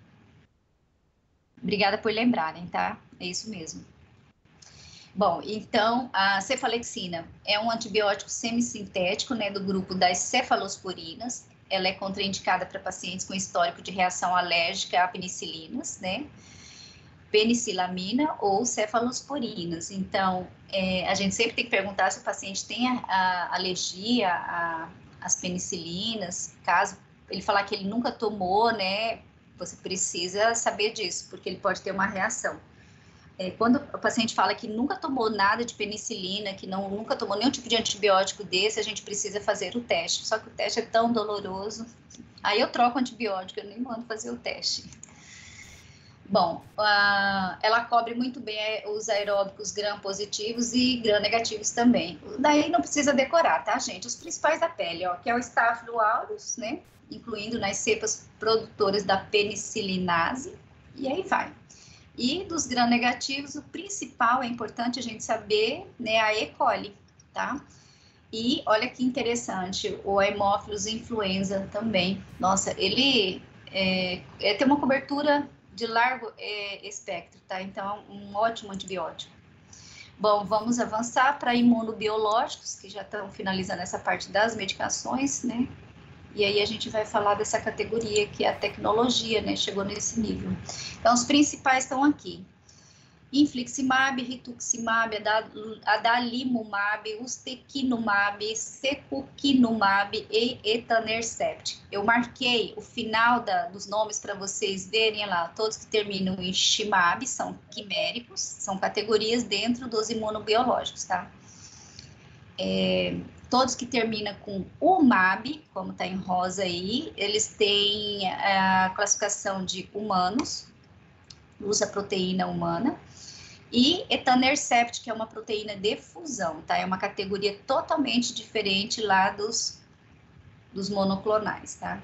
Obrigada por lembrarem, tá? É isso mesmo. Bom, então, a cefalexina é um antibiótico semissintético, né, do grupo das cefalosporinas. Ela é contraindicada para pacientes com histórico de reação alérgica a penicilinas, né? Penicilamina ou cefalosporinas. Então, é, a gente sempre tem que perguntar se o paciente tem a, a alergia às penicilinas. Caso ele falar que ele nunca tomou, né, você precisa saber disso, porque ele pode ter uma reação. É, quando o paciente fala que nunca tomou nada de penicilina, que não, nunca tomou nenhum tipo de antibiótico desse, a gente precisa fazer o teste. Só que o teste é tão doloroso. Aí eu troco o antibiótico, eu nem mando fazer o teste. Bom, uh, ela cobre muito bem os aeróbicos gram-positivos e gram-negativos também. Daí não precisa decorar, tá, gente? Os principais da pele, ó, que é o Staphylo aureus, né? Incluindo nas cepas produtoras da penicilinase, e aí vai. E dos gram-negativos, o principal, é importante a gente saber, né, a E. coli, tá? E olha que interessante, o Haemophilus influenza também. Nossa, ele é, é, tem uma cobertura de largo é, espectro, tá? Então, é um ótimo antibiótico. Bom, vamos avançar para imunobiológicos, que já estão finalizando essa parte das medicações, né? E aí a gente vai falar dessa categoria que é a tecnologia, né? Chegou nesse nível. Então, os principais estão aqui. Infliximab, rituximab, adalimumab, ustekinumab, secukinumab e etanercept. Eu marquei o final da, dos nomes para vocês verem lá. Todos que terminam em shimab são quiméricos, são categorias dentro dos imunobiológicos, tá? É, todos que terminam com umab, como está em rosa aí, eles têm a classificação de humanos, usa proteína humana. E etanercept, que é uma proteína de fusão, tá? É uma categoria totalmente diferente lá dos, dos monoclonais, tá?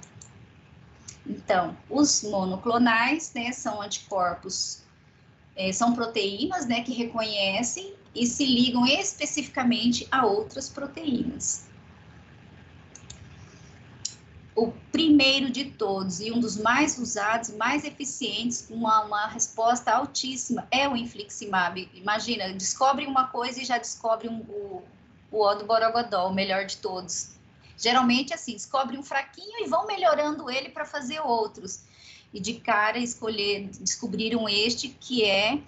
Então, os monoclonais, né, são anticorpos, é, são proteínas, né, que reconhecem e se ligam especificamente a outras proteínas. O primeiro de todos e um dos mais usados, mais eficientes, com uma, uma resposta altíssima, é o infliximab. Imagina, descobre uma coisa e já descobre um, o, o ó do borogodó, o melhor de todos. Geralmente, assim, descobre um fraquinho e vão melhorando ele para fazer outros. E de cara escolher, descobriram este que é,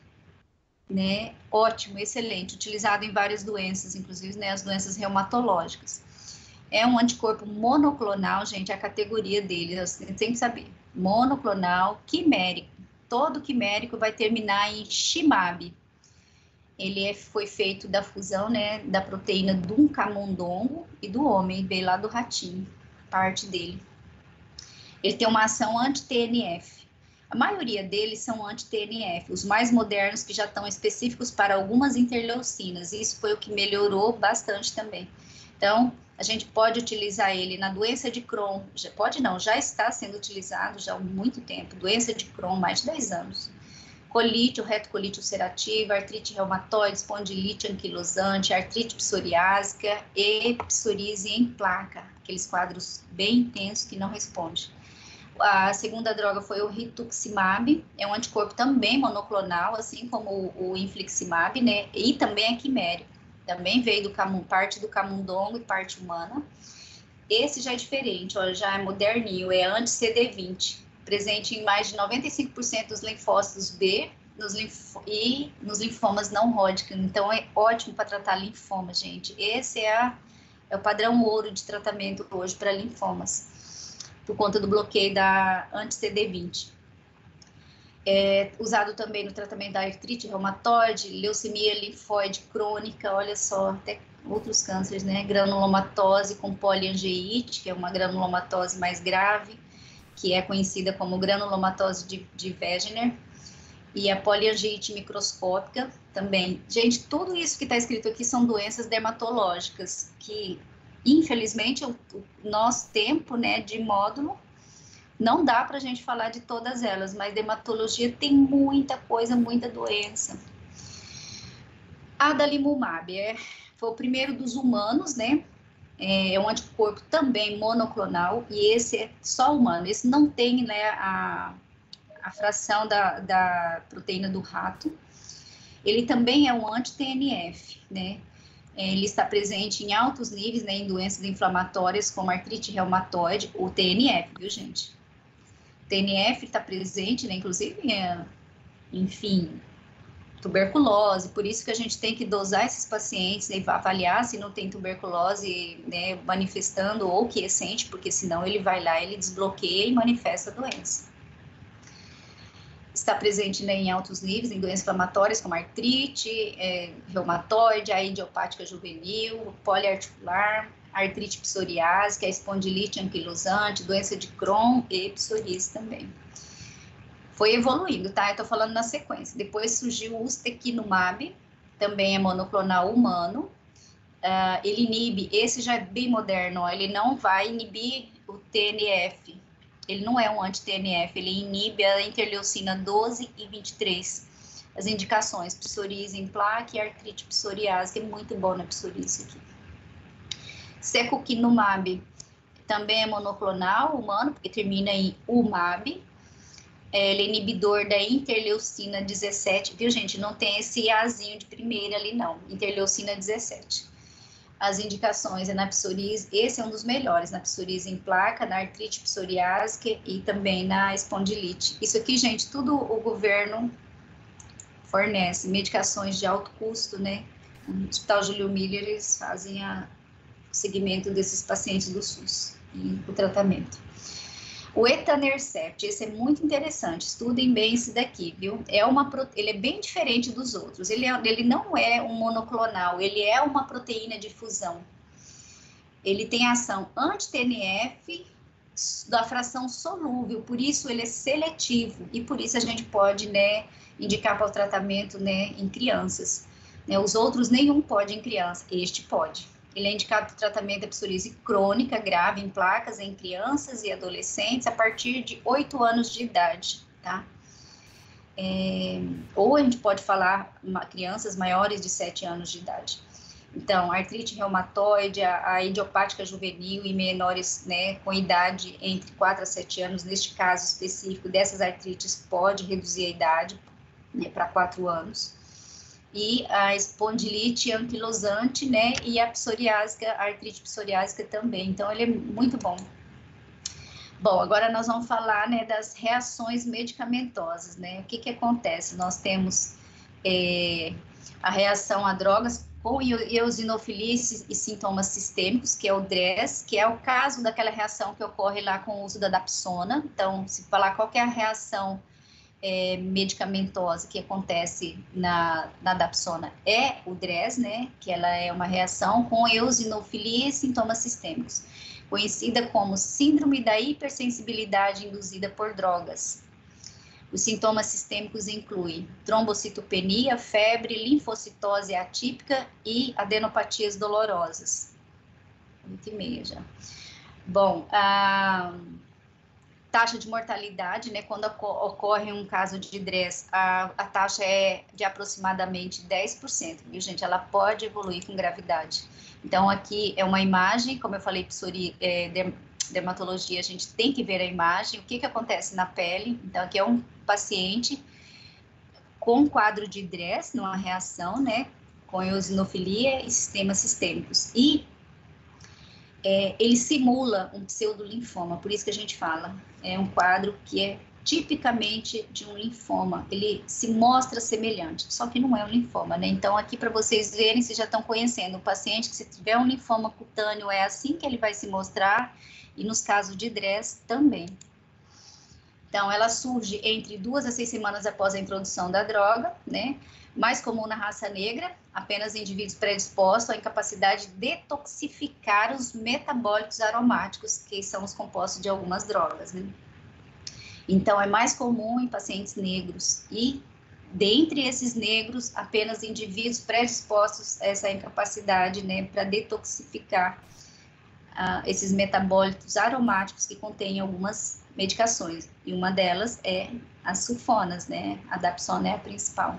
né, ótimo, excelente, utilizado em várias doenças, inclusive, né, as doenças reumatológicas. É um anticorpo monoclonal, gente, a categoria dele, você tem que saber. Monoclonal, quimérico. Todo quimérico vai terminar em Shimab. Ele é, foi feito da fusão, né, da proteína do camundongo e do homem, veio lá do ratinho, parte dele. Ele tem uma ação anti-T N F. A maioria deles são anti-T N F, os mais modernos que já estão específicos para algumas interleucinas. Isso foi o que melhorou bastante também. Então, a gente pode utilizar ele na doença de Crohn, já, pode não, já está sendo utilizado já há muito tempo, doença de Crohn, mais de dez anos. Colite, o retocolite ulcerativa, artrite reumatoide, espondilite anquilosante, artrite psoriásica e psoríase em placa, aqueles quadros bem intensos que não respondem. A segunda droga foi o rituximab, é um anticorpo também monoclonal, assim como o, o infliximab, né, e também é quimérico. Também veio do camund, parte do camundongo e parte humana. Esse já é diferente, ó, já é moderninho, é anti-C D vinte, presente em mais de noventa e cinco por cento dos linfócitos B nos linfo, e nos linfomas não Hodgkin. Então, é ótimo para tratar linfoma, gente. Esse é, a, é o padrão ouro de tratamento hoje para linfomas, por conta do bloqueio da anti-C D vinte. É usado também no tratamento da artrite reumatoide, leucemia linfóide crônica, olha só, até outros cânceres, né? Granulomatose com poliangeite, que é uma granulomatose mais grave, que é conhecida como granulomatose de, de Wegener, e a poliangeite microscópica também. Gente, tudo isso que está escrito aqui são doenças dermatológicas, que, infelizmente, o, o nosso tempo, né, de módulo, não dá para a gente falar de todas elas, mas dermatologia tem muita coisa, muita doença. Adalimumab é, foi o primeiro dos humanos, né? É um anticorpo também monoclonal, e esse é só humano. Esse não tem, né, a, a fração da, da proteína do rato. Ele também é um anti-T N F, né? Ele está presente em altos níveis, né, em doenças inflamatórias como artrite reumatoide, ou T N F, viu, gente? T N F está presente, né, inclusive, é, enfim, tuberculose, por isso que a gente tem que dosar esses pacientes, né, avaliar se não tem tuberculose, né, manifestando ou quiescente, porque senão ele vai lá, ele desbloqueia e manifesta a doença. Está presente, né, em altos níveis, em doenças inflamatórias como artrite, é, reumatoide, a idiopática juvenil, poliarticular, artrite psoriásica, a espondilite anquilosante, doença de Crohn e psoríase também. Foi evoluindo, tá? Eu tô falando na sequência. Depois surgiu o ustekinumab, também é monoclonal humano. Uh, ele inibe, esse já é bem moderno, ó, ele não vai inibir o T N F. Ele não é um anti-T N F, ele inibe a interleucina doze e vinte e três. As indicações, psoríase em placa e artrite psoriásica, é muito bom na psoríase aqui. Secukinumab também é monoclonal humano, porque termina em umab. Ele é inibidor da interleucina dezessete, viu, gente? Não tem esse Azinho de primeira ali, não. Interleucina dezessete. As indicações é na psoríase, esse é um dos melhores, na psoríase em placa, na artrite psoriásica e também na espondilite. Isso aqui, gente, tudo o governo fornece, medicações de alto custo, né? No Hospital Júlio Miller, eles fazem a segmento desses pacientes do SUS e o tratamento. O etanercept, esse é muito interessante, estudem bem esse daqui, viu? É uma, ele é bem diferente dos outros, ele, é, ele não é um monoclonal, ele é uma proteína de fusão. Ele tem ação anti-T N F da fração solúvel, por isso ele é seletivo, e por isso a gente pode, né, indicar para o tratamento, né, em crianças. Né? Os outros nenhum pode em criança, este pode. Ele é indicado para o tratamento da psoríase crônica grave em placas em crianças e adolescentes a partir de oito anos de idade, tá? É, ou a gente pode falar uma, crianças maiores de sete anos de idade. Então, artrite reumatoide, a, a idiopática juvenil e menores, né, com idade entre quatro a sete anos, neste caso específico dessas artrites, pode reduzir a idade, né, para quatro anos. e a espondilite anquilosante, né, e a psoriásica, a artrite psoriásica também. Então, ele é muito bom. Bom, agora nós vamos falar, né, das reações medicamentosas, né? O que que acontece? Nós temos é, a reação a drogas com eosinofilia e sintomas sistêmicos, que é o D R E S, que é o caso daquela reação que ocorre lá com o uso da dapsona. Então, se falar qual que é a reação é, medicamentosa que acontece na, na dapsona, é o D R E S, né? Que ela é uma reação com eosinofilia e sintomas sistêmicos, conhecida como síndrome da hipersensibilidade induzida por drogas. Os sintomas sistêmicos incluem trombocitopenia, febre, linfocitose atípica e adenopatias dolorosas. oito e meia já. Bom, a taxa de mortalidade, né, quando ocorre um caso de D R E S, a, a taxa é de aproximadamente dez por cento, viu, gente? Ela pode evoluir com gravidade. Então, aqui é uma imagem, como eu falei, psori, é, dermatologia, a gente tem que ver a imagem, o que que acontece na pele. Então, aqui é um paciente com quadro de D R E S, numa reação, né, com eosinofilia e sistemas sistêmicos. E é, ele simula um pseudolinfoma, por isso que a gente fala, é um quadro que é tipicamente de um linfoma, ele se mostra semelhante, só que não é um linfoma, né? Então, aqui para vocês verem, vocês já estão conhecendo o paciente que se tiver um linfoma cutâneo, é assim que ele vai se mostrar, e nos casos de D R E S também. Então, ela surge entre duas a seis semanas após a introdução da droga, né? Mais comum na raça negra, apenas indivíduos predispostos à incapacidade de detoxificar os metabólicos aromáticos, que são os compostos de algumas drogas, né? Então, é mais comum em pacientes negros e, dentre esses negros, apenas indivíduos predispostos a essa incapacidade, né, para detoxificar uh, esses metabólitos aromáticos que contêm algumas medicações. E uma delas é as sulfonas, né, a dapsona é a principal.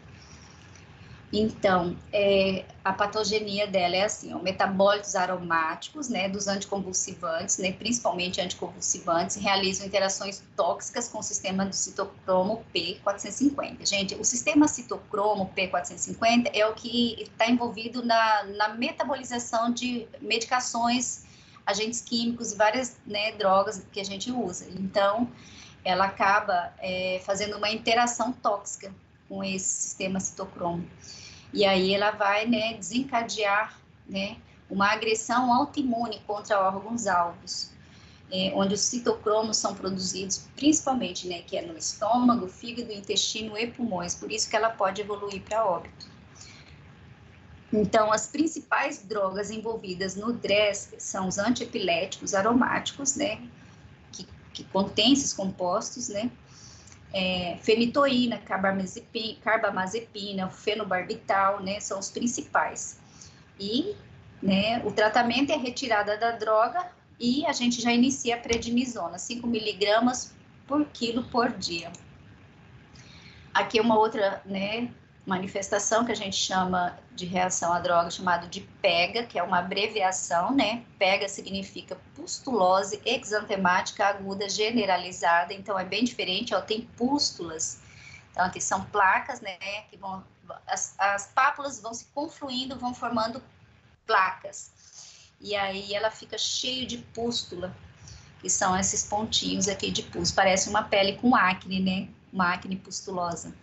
Então, é, a patogenia dela é assim, ó, metabólitos aromáticos, né, dos anticonvulsivantes, né, principalmente anticonvulsivantes, realizam interações tóxicas com o sistema do citocromo P quatrocentos e cinquenta. Gente, o sistema citocromo P quatrocentos e cinquenta é o que está envolvido na, na metabolização de medicações, agentes químicos e várias, né, drogas que a gente usa. Então, ela acaba é, fazendo uma interação tóxica com esse sistema citocromo. E aí ela vai, né, desencadear, né, uma agressão autoimune contra órgãos-alvos, é, onde os citocromos são produzidos principalmente, né, que é no estômago, fígado, intestino e pulmões, por isso que ela pode evoluir para óbito. Então, as principais drogas envolvidas no D R E S são os antiepiléticos aromáticos, né, que, que contêm esses compostos, né, É, fenitoína, carbamazepina, carbamazepina, fenobarbital, né, são os principais. E, né, o tratamento é a retirada da droga e a gente já inicia a prednisona, cinco miligramas por quilo por dia. Aqui é uma outra, né, manifestação que a gente chama de reação à droga, chamado de PEGA, que é uma abreviação, né? PEGA significa pustulose exantemática aguda generalizada, então é bem diferente, ó, tem pústulas, então aqui são placas, né, que vão, as, as pápulas vão se confluindo, vão formando placas, e aí ela fica cheia de pústula, que são esses pontinhos aqui de pus, parece uma pele com acne, né, uma acne pustulosa.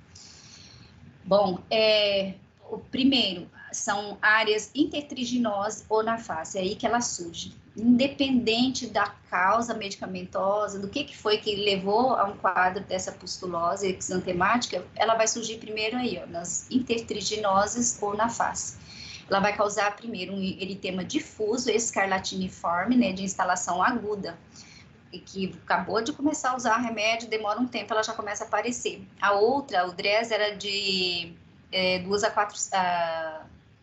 Bom, é, o primeiro são áreas intertriginose ou na face, é aí que ela surge. Independente da causa medicamentosa, do que, que foi que levou a um quadro dessa pustulose exantemática, ela vai surgir primeiro aí, ó, nas intertriginoses ou na face. Ela vai causar primeiro um eritema difuso, escarlatiniforme, né, de instalação aguda, e que acabou de começar a usar remédio, demora um tempo, ela já começa a aparecer. A outra, o D R E S, era de é, duas a quatro, a,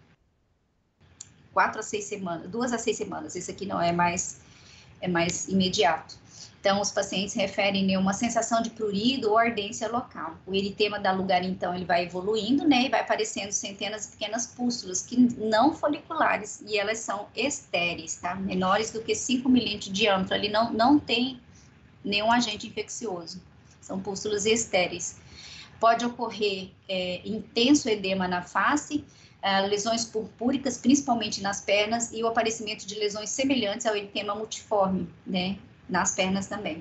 quatro a seis semanas, duas a seis semanas, esse aqui não, é mais, é mais imediato. Então, os pacientes referem uma sensação de prurido ou ardência local. O eritema dá lugar, então, ele vai evoluindo, né, e vai aparecendo centenas de pequenas pústulas, que não foliculares, e elas são estéreis, tá? Menores do que cinco milímetros de diâmetro, ali não, não tem nenhum agente infeccioso, são pústulas estéreis. Pode ocorrer é, intenso edema na face, uh, lesões purpúricas, principalmente nas pernas, e o aparecimento de lesões semelhantes ao eritema multiforme, né, nas pernas também.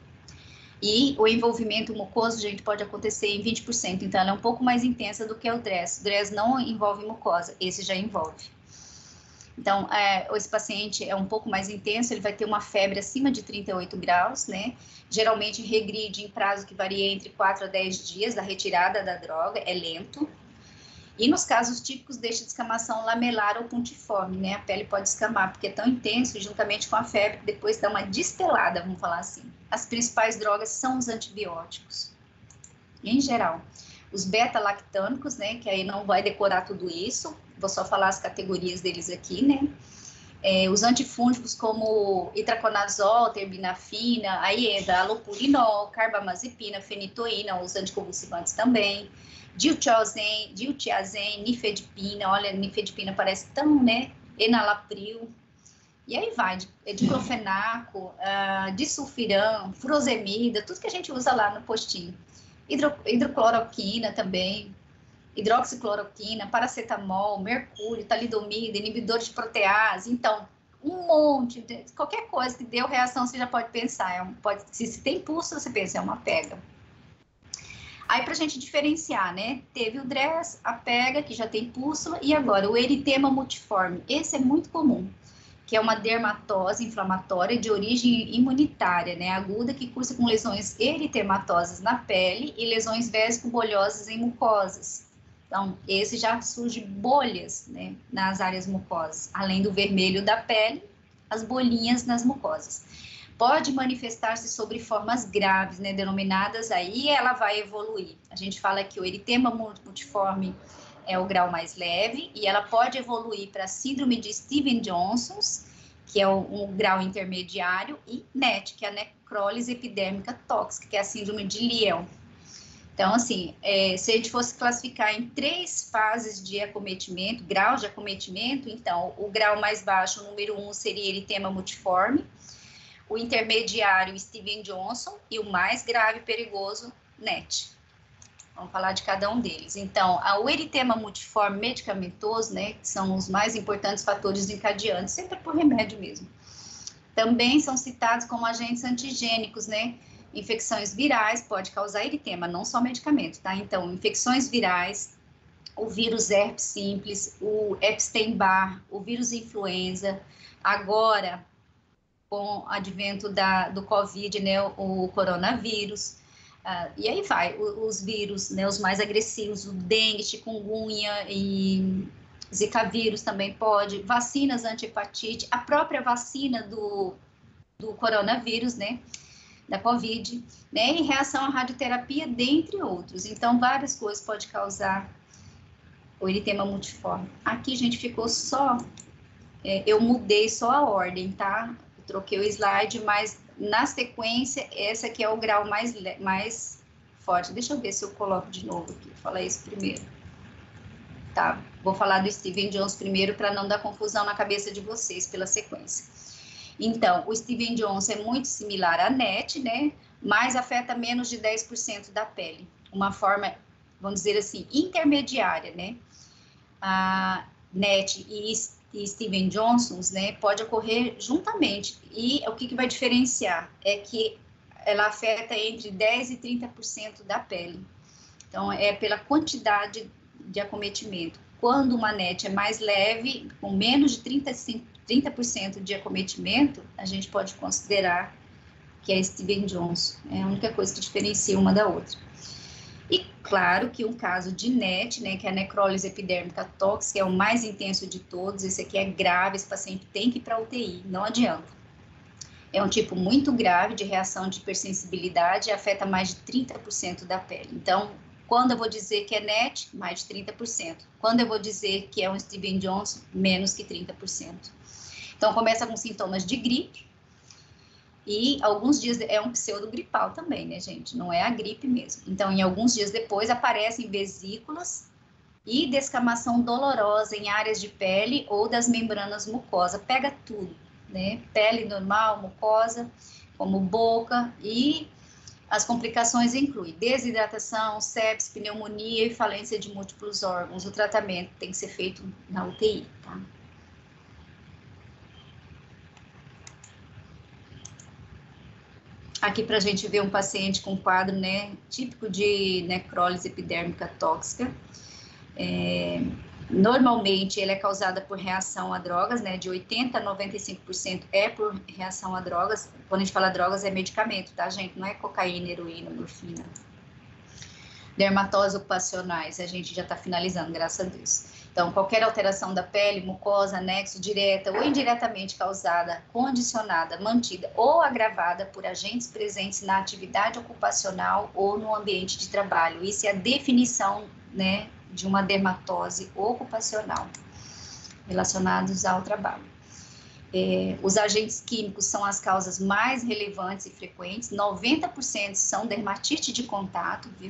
E o envolvimento mucoso, gente, pode acontecer em vinte por cento, então ela é um pouco mais intensa do que o D R E S. O D R E S não envolve mucosa, esse já envolve. Então, é, esse paciente é um pouco mais intenso, ele vai ter uma febre acima de trinta e oito graus, né? Geralmente regride em prazo que varia entre quatro a dez dias da retirada da droga, é lento. E nos casos típicos deixa descamação lamelar ou pontiforme, né? A pele pode descamar, porque é tão intenso, juntamente com a febre, que depois dá uma destelada, vamos falar assim. As principais drogas são os antibióticos, em geral. Os beta-lactâmicos, né? Que aí não vai decorar tudo isso, vou só falar as categorias deles aqui, né? É, os antifúngicos como itraconazol, terbinafina, aí entra alopurinol, carbamazepina, fenitoína, os anticonvulsivantes também, diltiazem, diltiazem, nifedipina, olha, nifedipina parece tão, né? Enalapril, e aí vai, diclofenaco, uh, disulfiram, furosemida, tudo que a gente usa lá no postinho. Hidro, hidrocloroquina também, hidroxicloroquina, paracetamol, mercúrio, talidomida, inibidor de protease, então, um monte, de, qualquer coisa que deu reação, você já pode pensar, é um, pode, se, se tem pulso, você pensa, é uma pega. Aí, pra gente diferenciar, né, teve o D R E S, a pega, que já tem pústula, e agora o eritema multiforme, esse é muito comum, que é uma dermatose inflamatória de origem imunitária, né, aguda, que cursa com lesões eritematosas na pele e lesões vésico-bolhosas em mucosas. Então, esse já surge bolhas, né, nas áreas mucosas, além do vermelho da pele, as bolinhas nas mucosas. Pode manifestar-se sobre formas graves, né, denominadas, aí ela vai evoluir. A gente fala que o eritema multiforme é o grau mais leve, e ela pode evoluir para a síndrome de Stevens-Johnson, que é o, um grau intermediário, e N E T, que é a necrólise epidérmica tóxica, que é a síndrome de Lyell. Então, assim, é, se a gente fosse classificar em três fases de acometimento, graus de acometimento, então, o grau mais baixo, o número um, seria eritema multiforme, o intermediário, Stevens-Johnson, e o mais grave e perigoso, N E T. Vamos falar de cada um deles. Então, o eritema multiforme medicamentoso, né, que são os mais importantes fatores encadeantes, sempre por remédio mesmo. Também são citados como agentes antigênicos, né? Infecções virais pode causar eritema, não só medicamento, tá? Então, infecções virais, o vírus herpes simples, o Epstein-Barr, o vírus influenza, agora, com o advento da, do Covid, né, o coronavírus, uh, e aí vai, os, os vírus, né, os mais agressivos, o dengue, chikungunya e zika vírus também pode, vacinas anti-hepatite, a própria vacina do, do coronavírus, né, da Covid, né, em reação à radioterapia, dentre outros. Então, várias coisas podem causar o eritema multiforme. Aqui, gente, ficou só, é, eu mudei só a ordem, tá? Eu troquei o slide, mas na sequência, esse aqui é o grau mais, mais forte. Deixa eu ver se eu coloco de novo aqui, vou falar isso primeiro. Tá, vou falar do Stevens-Johnson primeiro, para não dar confusão na cabeça de vocês pela sequência. Então, o Stevens-Johnson é muito similar à N E T, né? Mas afeta menos de dez por cento da pele. Uma forma, vamos dizer assim, intermediária, né? A N E T e, e Stevens-Johnson, né? Pode ocorrer juntamente. E o que, que vai diferenciar? É que ela afeta entre dez e trinta por cento da pele. Então, é pela quantidade de acometimento. Quando uma N E T é mais leve, com menos de trinta por cento de acometimento, a gente pode considerar que é Stevens-Johnson. É a única coisa que diferencia uma da outra. E claro que um caso de N E T, né, que é a necrólise epidérmica tóxica, é o mais intenso de todos. Esse aqui é grave, esse paciente tem que ir para a U T I, não adianta. É um tipo muito grave de reação de hipersensibilidade e afeta mais de trinta por cento da pele. Então, quando eu vou dizer que é N E T, mais de trinta por cento. Quando eu vou dizer que é um Stevens-Johnson, menos que trinta por cento. Então, começa com sintomas de gripe, e alguns dias, é um pseudogripal também, né, gente? Não é a gripe mesmo. Então, em alguns dias depois, aparecem vesículas e descamação dolorosa em áreas de pele ou das membranas mucosas. Pega tudo, né? Pele normal, mucosa, como boca, e As complicações incluem desidratação, sepse, pneumonia e falência de múltiplos órgãos. O tratamento tem que ser feito na U T I, tá? Aqui para a gente ver um paciente com quadro, né, típico de necrólise epidérmica tóxica. É, normalmente, ele é causada por reação a drogas, né, de oitenta a noventa e cinco por cento é por reação a drogas. Quando a gente fala drogas, é medicamento, tá, gente? Não é cocaína, heroína, morfina. Dermatoses ocupacionais, a gente já está finalizando, graças a Deus. Então, qualquer alteração da pele, mucosa, anexo, direta ou indiretamente causada, condicionada, mantida ou agravada por agentes presentes na atividade ocupacional ou no ambiente de trabalho. Isso é a definição, né, de uma dermatose ocupacional relacionados ao trabalho. É, os agentes químicos são as causas mais relevantes e frequentes, noventa por cento são dermatite de contato, viu?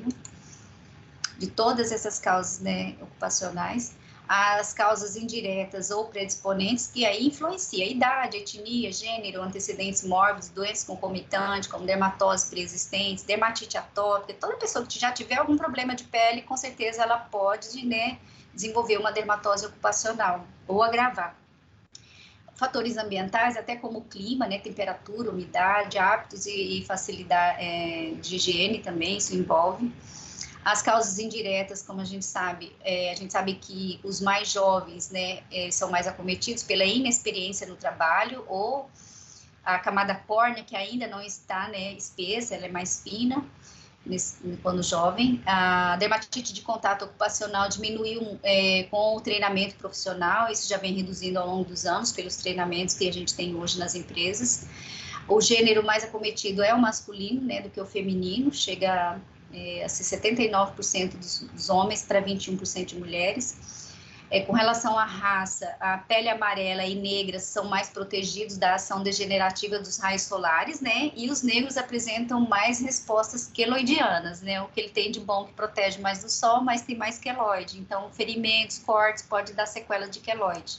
De todas essas causas, né, ocupacionais. As causas indiretas ou predisponentes, que aí influencia a idade, etnia, gênero, antecedentes mórbidos, doenças concomitantes, como dermatose preexistentes, dermatite atópica. Toda pessoa que já tiver algum problema de pele, com certeza ela pode, né, desenvolver uma dermatose ocupacional ou agravar. Fatores ambientais, até como o clima, né, temperatura, umidade, hábitos e, e facilidade é, de higiene também, isso envolve. As causas indiretas, como a gente sabe, é, a gente sabe que os mais jovens, né, é, são mais acometidos pela inexperiência no trabalho ou a camada córnea, que ainda não está, né, espessa, ela é mais fina nesse, quando jovem. A dermatite de contato ocupacional diminuiu é, com o treinamento profissional, isso já vem reduzindo ao longo dos anos pelos treinamentos que a gente tem hoje nas empresas. O gênero mais acometido é o masculino, né, do que o feminino, chega a É, assim, setenta e nove por cento dos, dos homens para vinte e um por cento de mulheres. É, com relação à raça, a pele amarela e negra são mais protegidos da ação degenerativa dos raios solares, né? E os negros apresentam mais respostas queloidianas, né? O que ele tem de bom que protege mais do sol, mas tem mais queloide. Então, ferimentos, cortes, pode dar sequela de queloide.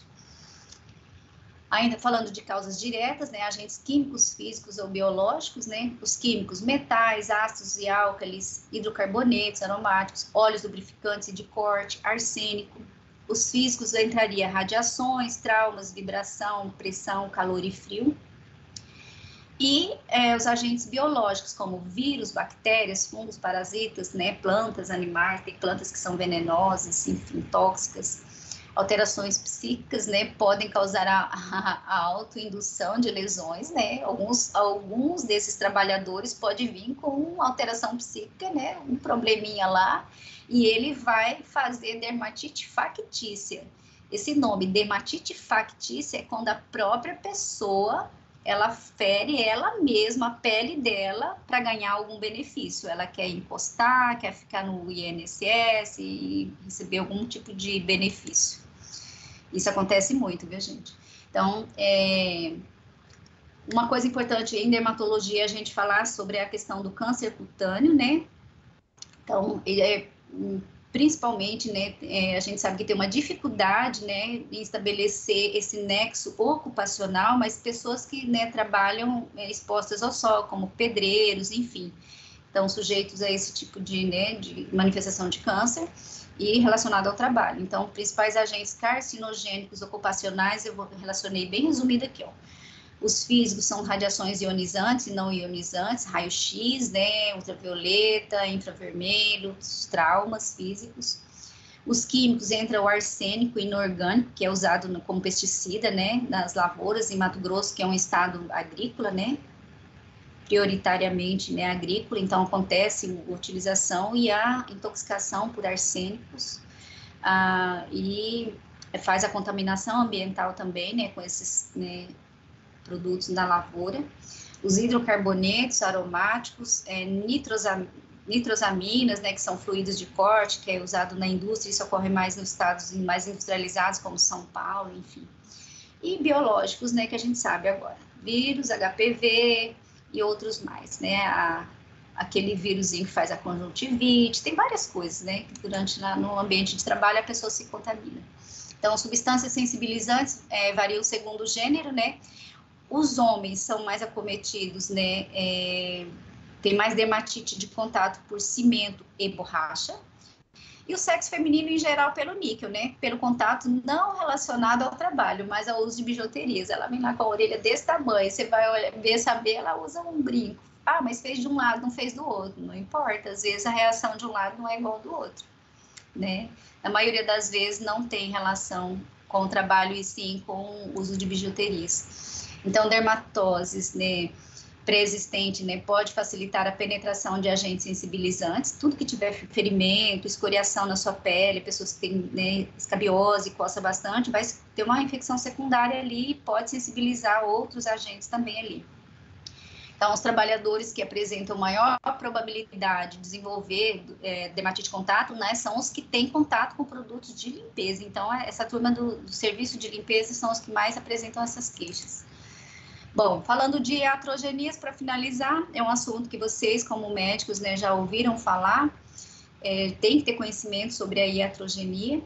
Ainda falando de causas diretas, né, agentes químicos, físicos ou biológicos, né, os químicos, metais, ácidos e álcalis, hidrocarbonetos, aromáticos, óleos lubrificantes e de corte, arsênico. Os físicos entraria radiações, traumas, vibração, pressão, calor e frio. E é, os agentes biológicos, como vírus, bactérias, fungos, parasitas, né, plantas, animais, tem plantas que são venenosas, enfim, tóxicas. Alterações psíquicas, né, podem causar a, a, a autoindução de lesões, né, alguns, alguns desses trabalhadores podem vir com alteração psíquica, né, um probleminha lá, e ele vai fazer dermatite factícia. Esse nome, dermatite factícia, é quando a própria pessoa, ela fere ela mesma, a pele dela, para ganhar algum benefício. Ela quer encostar, quer ficar no I N S S e receber algum tipo de benefício. Isso acontece muito, viu, gente? Então, é... uma coisa importante em dermatologia é a gente falar sobre a questão do câncer cutâneo, né? Então, é, principalmente, né, é, a gente sabe que tem uma dificuldade, né, em estabelecer esse nexo ocupacional, mas pessoas que, né, trabalham é, expostas ao sol, como pedreiros, enfim, estão sujeitos a esse tipo de, né, de manifestação de câncer e relacionado ao trabalho. Então, principais agentes carcinogênicos ocupacionais, eu relacionei bem resumido aqui, ó. Os físicos são radiações ionizantes e não ionizantes, raio-x, né, ultravioleta, infravermelho, os traumas físicos. Os químicos, entra o arsênico inorgânico, que é usado no, como pesticida, né, nas lavouras, em Mato Grosso, que é um estado agrícola, né, prioritariamente, né, agrícola, então acontece a utilização e a intoxicação por arsênicos, ah, e faz a contaminação ambiental também, né, com esses, né, produtos na lavoura. Os hidrocarbonetos aromáticos, é, nitrosam, nitrosaminas, né, que são fluidos de corte, que é usado na indústria, isso ocorre mais nos estados mais industrializados, como São Paulo, enfim. E biológicos, né, que a gente sabe agora, vírus, H P V e outros mais, né, a, aquele vírusinho que faz a conjuntivite, tem várias coisas, né, que durante, lá, no ambiente de trabalho, a pessoa se contamina. Então, substâncias sensibilizantes é, variam segundo o gênero, né. Os homens são mais acometidos, né, é, tem mais dermatite de contato por cimento e borracha. E o sexo feminino, em geral, pelo níquel, né? Pelo contato não relacionado ao trabalho, mas ao uso de bijuterias. Ela vem lá com a orelha desse tamanho, você vai olhar, ver, saber, ela usa um brinco. Ah, mas fez de um lado, não fez do outro. Não importa, às vezes a reação de um lado não é igual do outro, né? Na maioria das vezes não tem relação com o trabalho e sim com o uso de bijuterias. Então, dermatoses, né? Pré-existente, né, pode facilitar a penetração de agentes sensibilizantes, tudo que tiver ferimento, escoriação na sua pele, pessoas que têm, né, escabiose, coça bastante, vai ter uma infecção secundária ali e pode sensibilizar outros agentes também ali. Então, os trabalhadores que apresentam maior probabilidade de desenvolver é, dermatite de contato, né, são os que têm contato com produtos de limpeza. Então, essa turma do, do serviço de limpeza são os que mais apresentam essas queixas. Bom, falando de iatrogenias, para finalizar, é um assunto que vocês, como médicos, né, já ouviram falar, é, tem que ter conhecimento sobre a iatrogenia.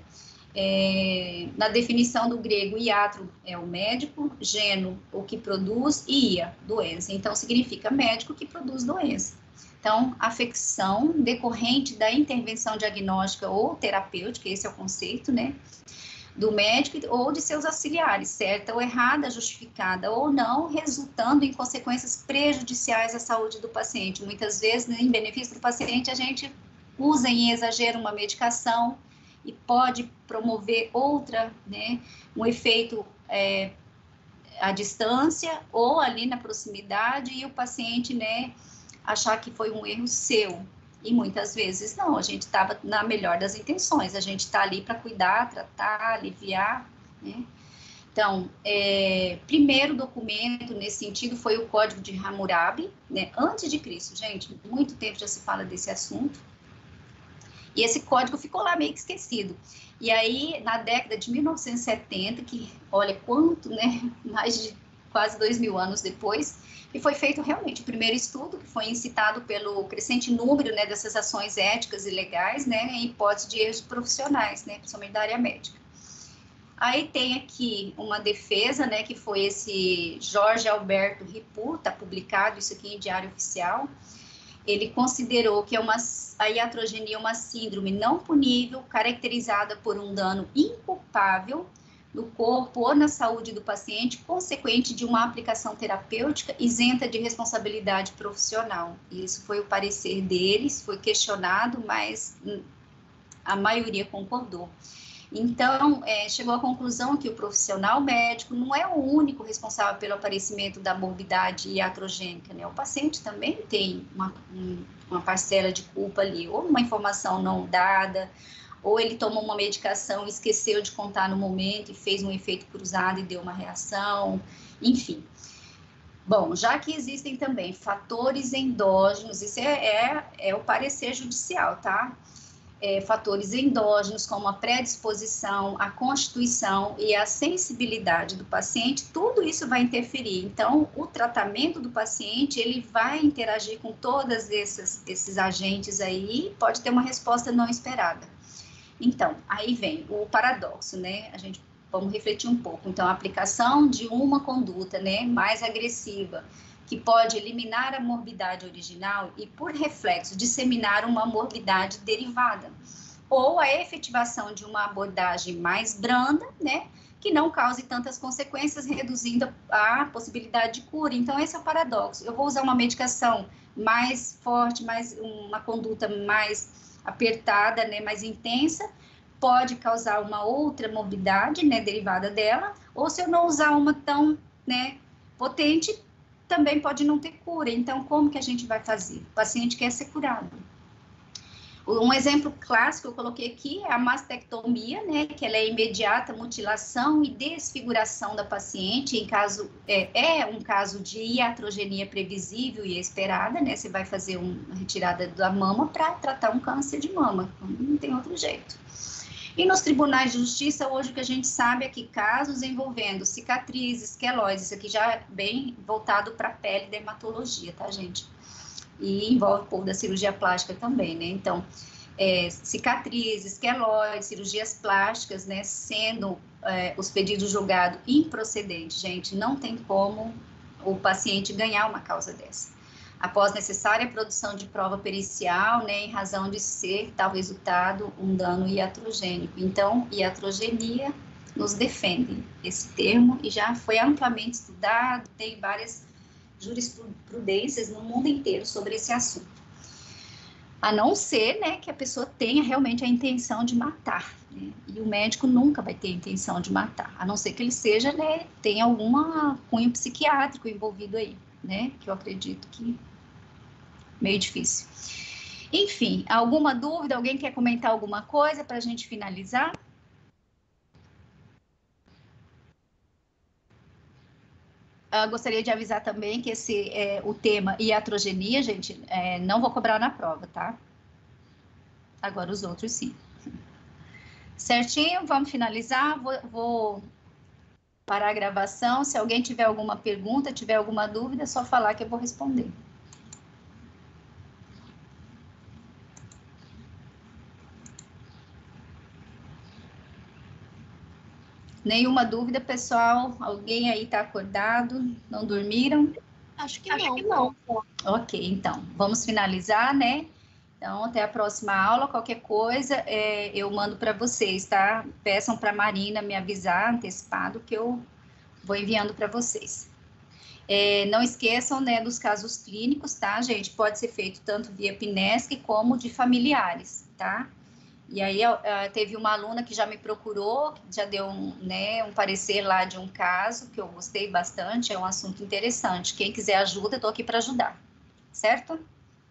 É, na definição do grego, iatro é o médico, geno, o que produz, e ia, doença. Então, significa médico que produz doença. Então, afecção decorrente da intervenção diagnóstica ou terapêutica, esse é o conceito, né? Do médico ou de seus auxiliares, certa ou errada, justificada ou não, resultando em consequências prejudiciais à saúde do paciente. Muitas vezes, em benefício do paciente, a gente usa em exagero uma medicação e pode promover outra, né, um efeito é, à distância ou ali na proximidade e o paciente, né, achar que foi um erro seu. E muitas vezes não, a gente estava na melhor das intenções, a gente está ali para cuidar, tratar, aliviar, né? Então, é, primeiro documento nesse sentido foi o Código de Hammurabi, né? Antes de Cristo, gente, muito tempo já se fala desse assunto. E esse código ficou lá meio que esquecido. E aí, na década de mil novecentos e setenta, que olha quanto, né? Mais de quase dois mil anos depois, e foi feito realmente o primeiro estudo, que foi incitado pelo crescente número, né, dessas ações éticas e legais, né, em hipótese de erros profissionais, né, principalmente da área médica. Aí tem aqui uma defesa, né, que foi esse Jorge Alberto Ripu, está publicado isso aqui em Diário Oficial. Ele considerou que é uma, a iatrogenia é uma síndrome não punível, caracterizada por um dano inculpável no corpo ou na saúde do paciente, consequente de uma aplicação terapêutica isenta de responsabilidade profissional. Isso foi o parecer deles, foi questionado, mas a maioria concordou. Então, é, chegou à conclusão que o profissional médico não é o único responsável pelo aparecimento da morbidade iatrogênica, né? O paciente também tem uma, uma parcela de culpa ali, ou uma informação não dada, ou ele tomou uma medicação e esqueceu de contar no momento e fez um efeito cruzado e deu uma reação, enfim. Bom, já que existem também fatores endógenos, isso é, é, é o parecer judicial, tá? É, fatores endógenos como a predisposição, a constituição e a sensibilidade do paciente, tudo isso vai interferir. Então, o tratamento do paciente, ele vai interagir com todos esses, esses agentes aí e pode ter uma resposta não esperada. Então, aí vem o paradoxo, né? A gente, vamos refletir um pouco. Então, a aplicação de uma conduta, né, mais agressiva, que pode eliminar a morbidade original e, por reflexo, disseminar uma morbidade derivada. Ou a efetivação de uma abordagem mais branda, né, que não cause tantas consequências, reduzindo a possibilidade de cura. Então, esse é o paradoxo. Eu vou usar uma medicação mais forte, mais, uma conduta mais apertada, né, mais intensa, pode causar uma outra morbidade, né, derivada dela, ou se eu não usar uma tão, né, potente, também pode não ter cura. Então, como que a gente vai fazer? O paciente quer ser curado. Um exemplo clássico que eu coloquei aqui é a mastectomia, né, que ela é imediata mutilação e desfiguração da paciente, em caso, é, é um caso de iatrogenia previsível e esperada, né, você vai fazer uma retirada da mama para tratar um câncer de mama, não tem outro jeito. E nos tribunais de justiça, hoje o que a gente sabe é que casos envolvendo cicatrizes, queloides, isso aqui já é bem voltado para a pele e dermatologia, tá, gente? E envolve um pouco da cirurgia plástica também, né? Então, é, cicatrizes, queloides, cirurgias plásticas, né? Sendo é, os pedidos julgados improcedentes, gente, não tem como o paciente ganhar uma causa dessa. após necessária produção de prova pericial, né, em razão de ser tal resultado um dano iatrogênico. Então, iatrogenia nos defende esse termo e já foi amplamente estudado, tem várias jurisprudências no mundo inteiro sobre esse assunto. A não ser, né, que a pessoa tenha realmente a intenção de matar, né? E o médico nunca vai ter a intenção de matar, a não ser que ele seja, né, tenha alguma cunho psiquiátrico envolvido aí, né, que eu acredito que meio difícil. Enfim, alguma dúvida? Alguém quer comentar alguma coisa para a gente finalizar? Uh, gostaria de avisar também que esse é o tema iatrogenia, gente, é, não vou cobrar na prova, tá? Agora os outros sim. Certinho, vamos finalizar. Vou, vou parar a gravação. Se alguém tiver alguma pergunta, tiver alguma dúvida, é só falar que eu vou responder. Nenhuma dúvida, pessoal? Alguém aí está acordado? Não dormiram? Acho que Acho não. que não. Ok, então, vamos finalizar, né? Então, até a próxima aula. Qualquer coisa, é, eu mando para vocês, tá? Peçam para a Marina me avisar antecipado que eu vou enviando para vocês. É, não esqueçam, né, dos casos clínicos, tá, gente? Pode ser feito tanto via Pinesc como de familiares, tá? E aí, teve uma aluna que já me procurou, que já deu um, né, um parecer lá de um caso, que eu gostei bastante, é um assunto interessante. Quem quiser ajuda, eu tô aqui para ajudar, certo?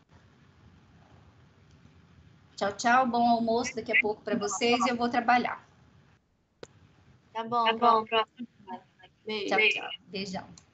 Tchau, tchau, bom almoço daqui a pouco para vocês e eu vou trabalhar. Tá bom, Tá bom. próximo. Beijo. Tchau, tchau. Beijão.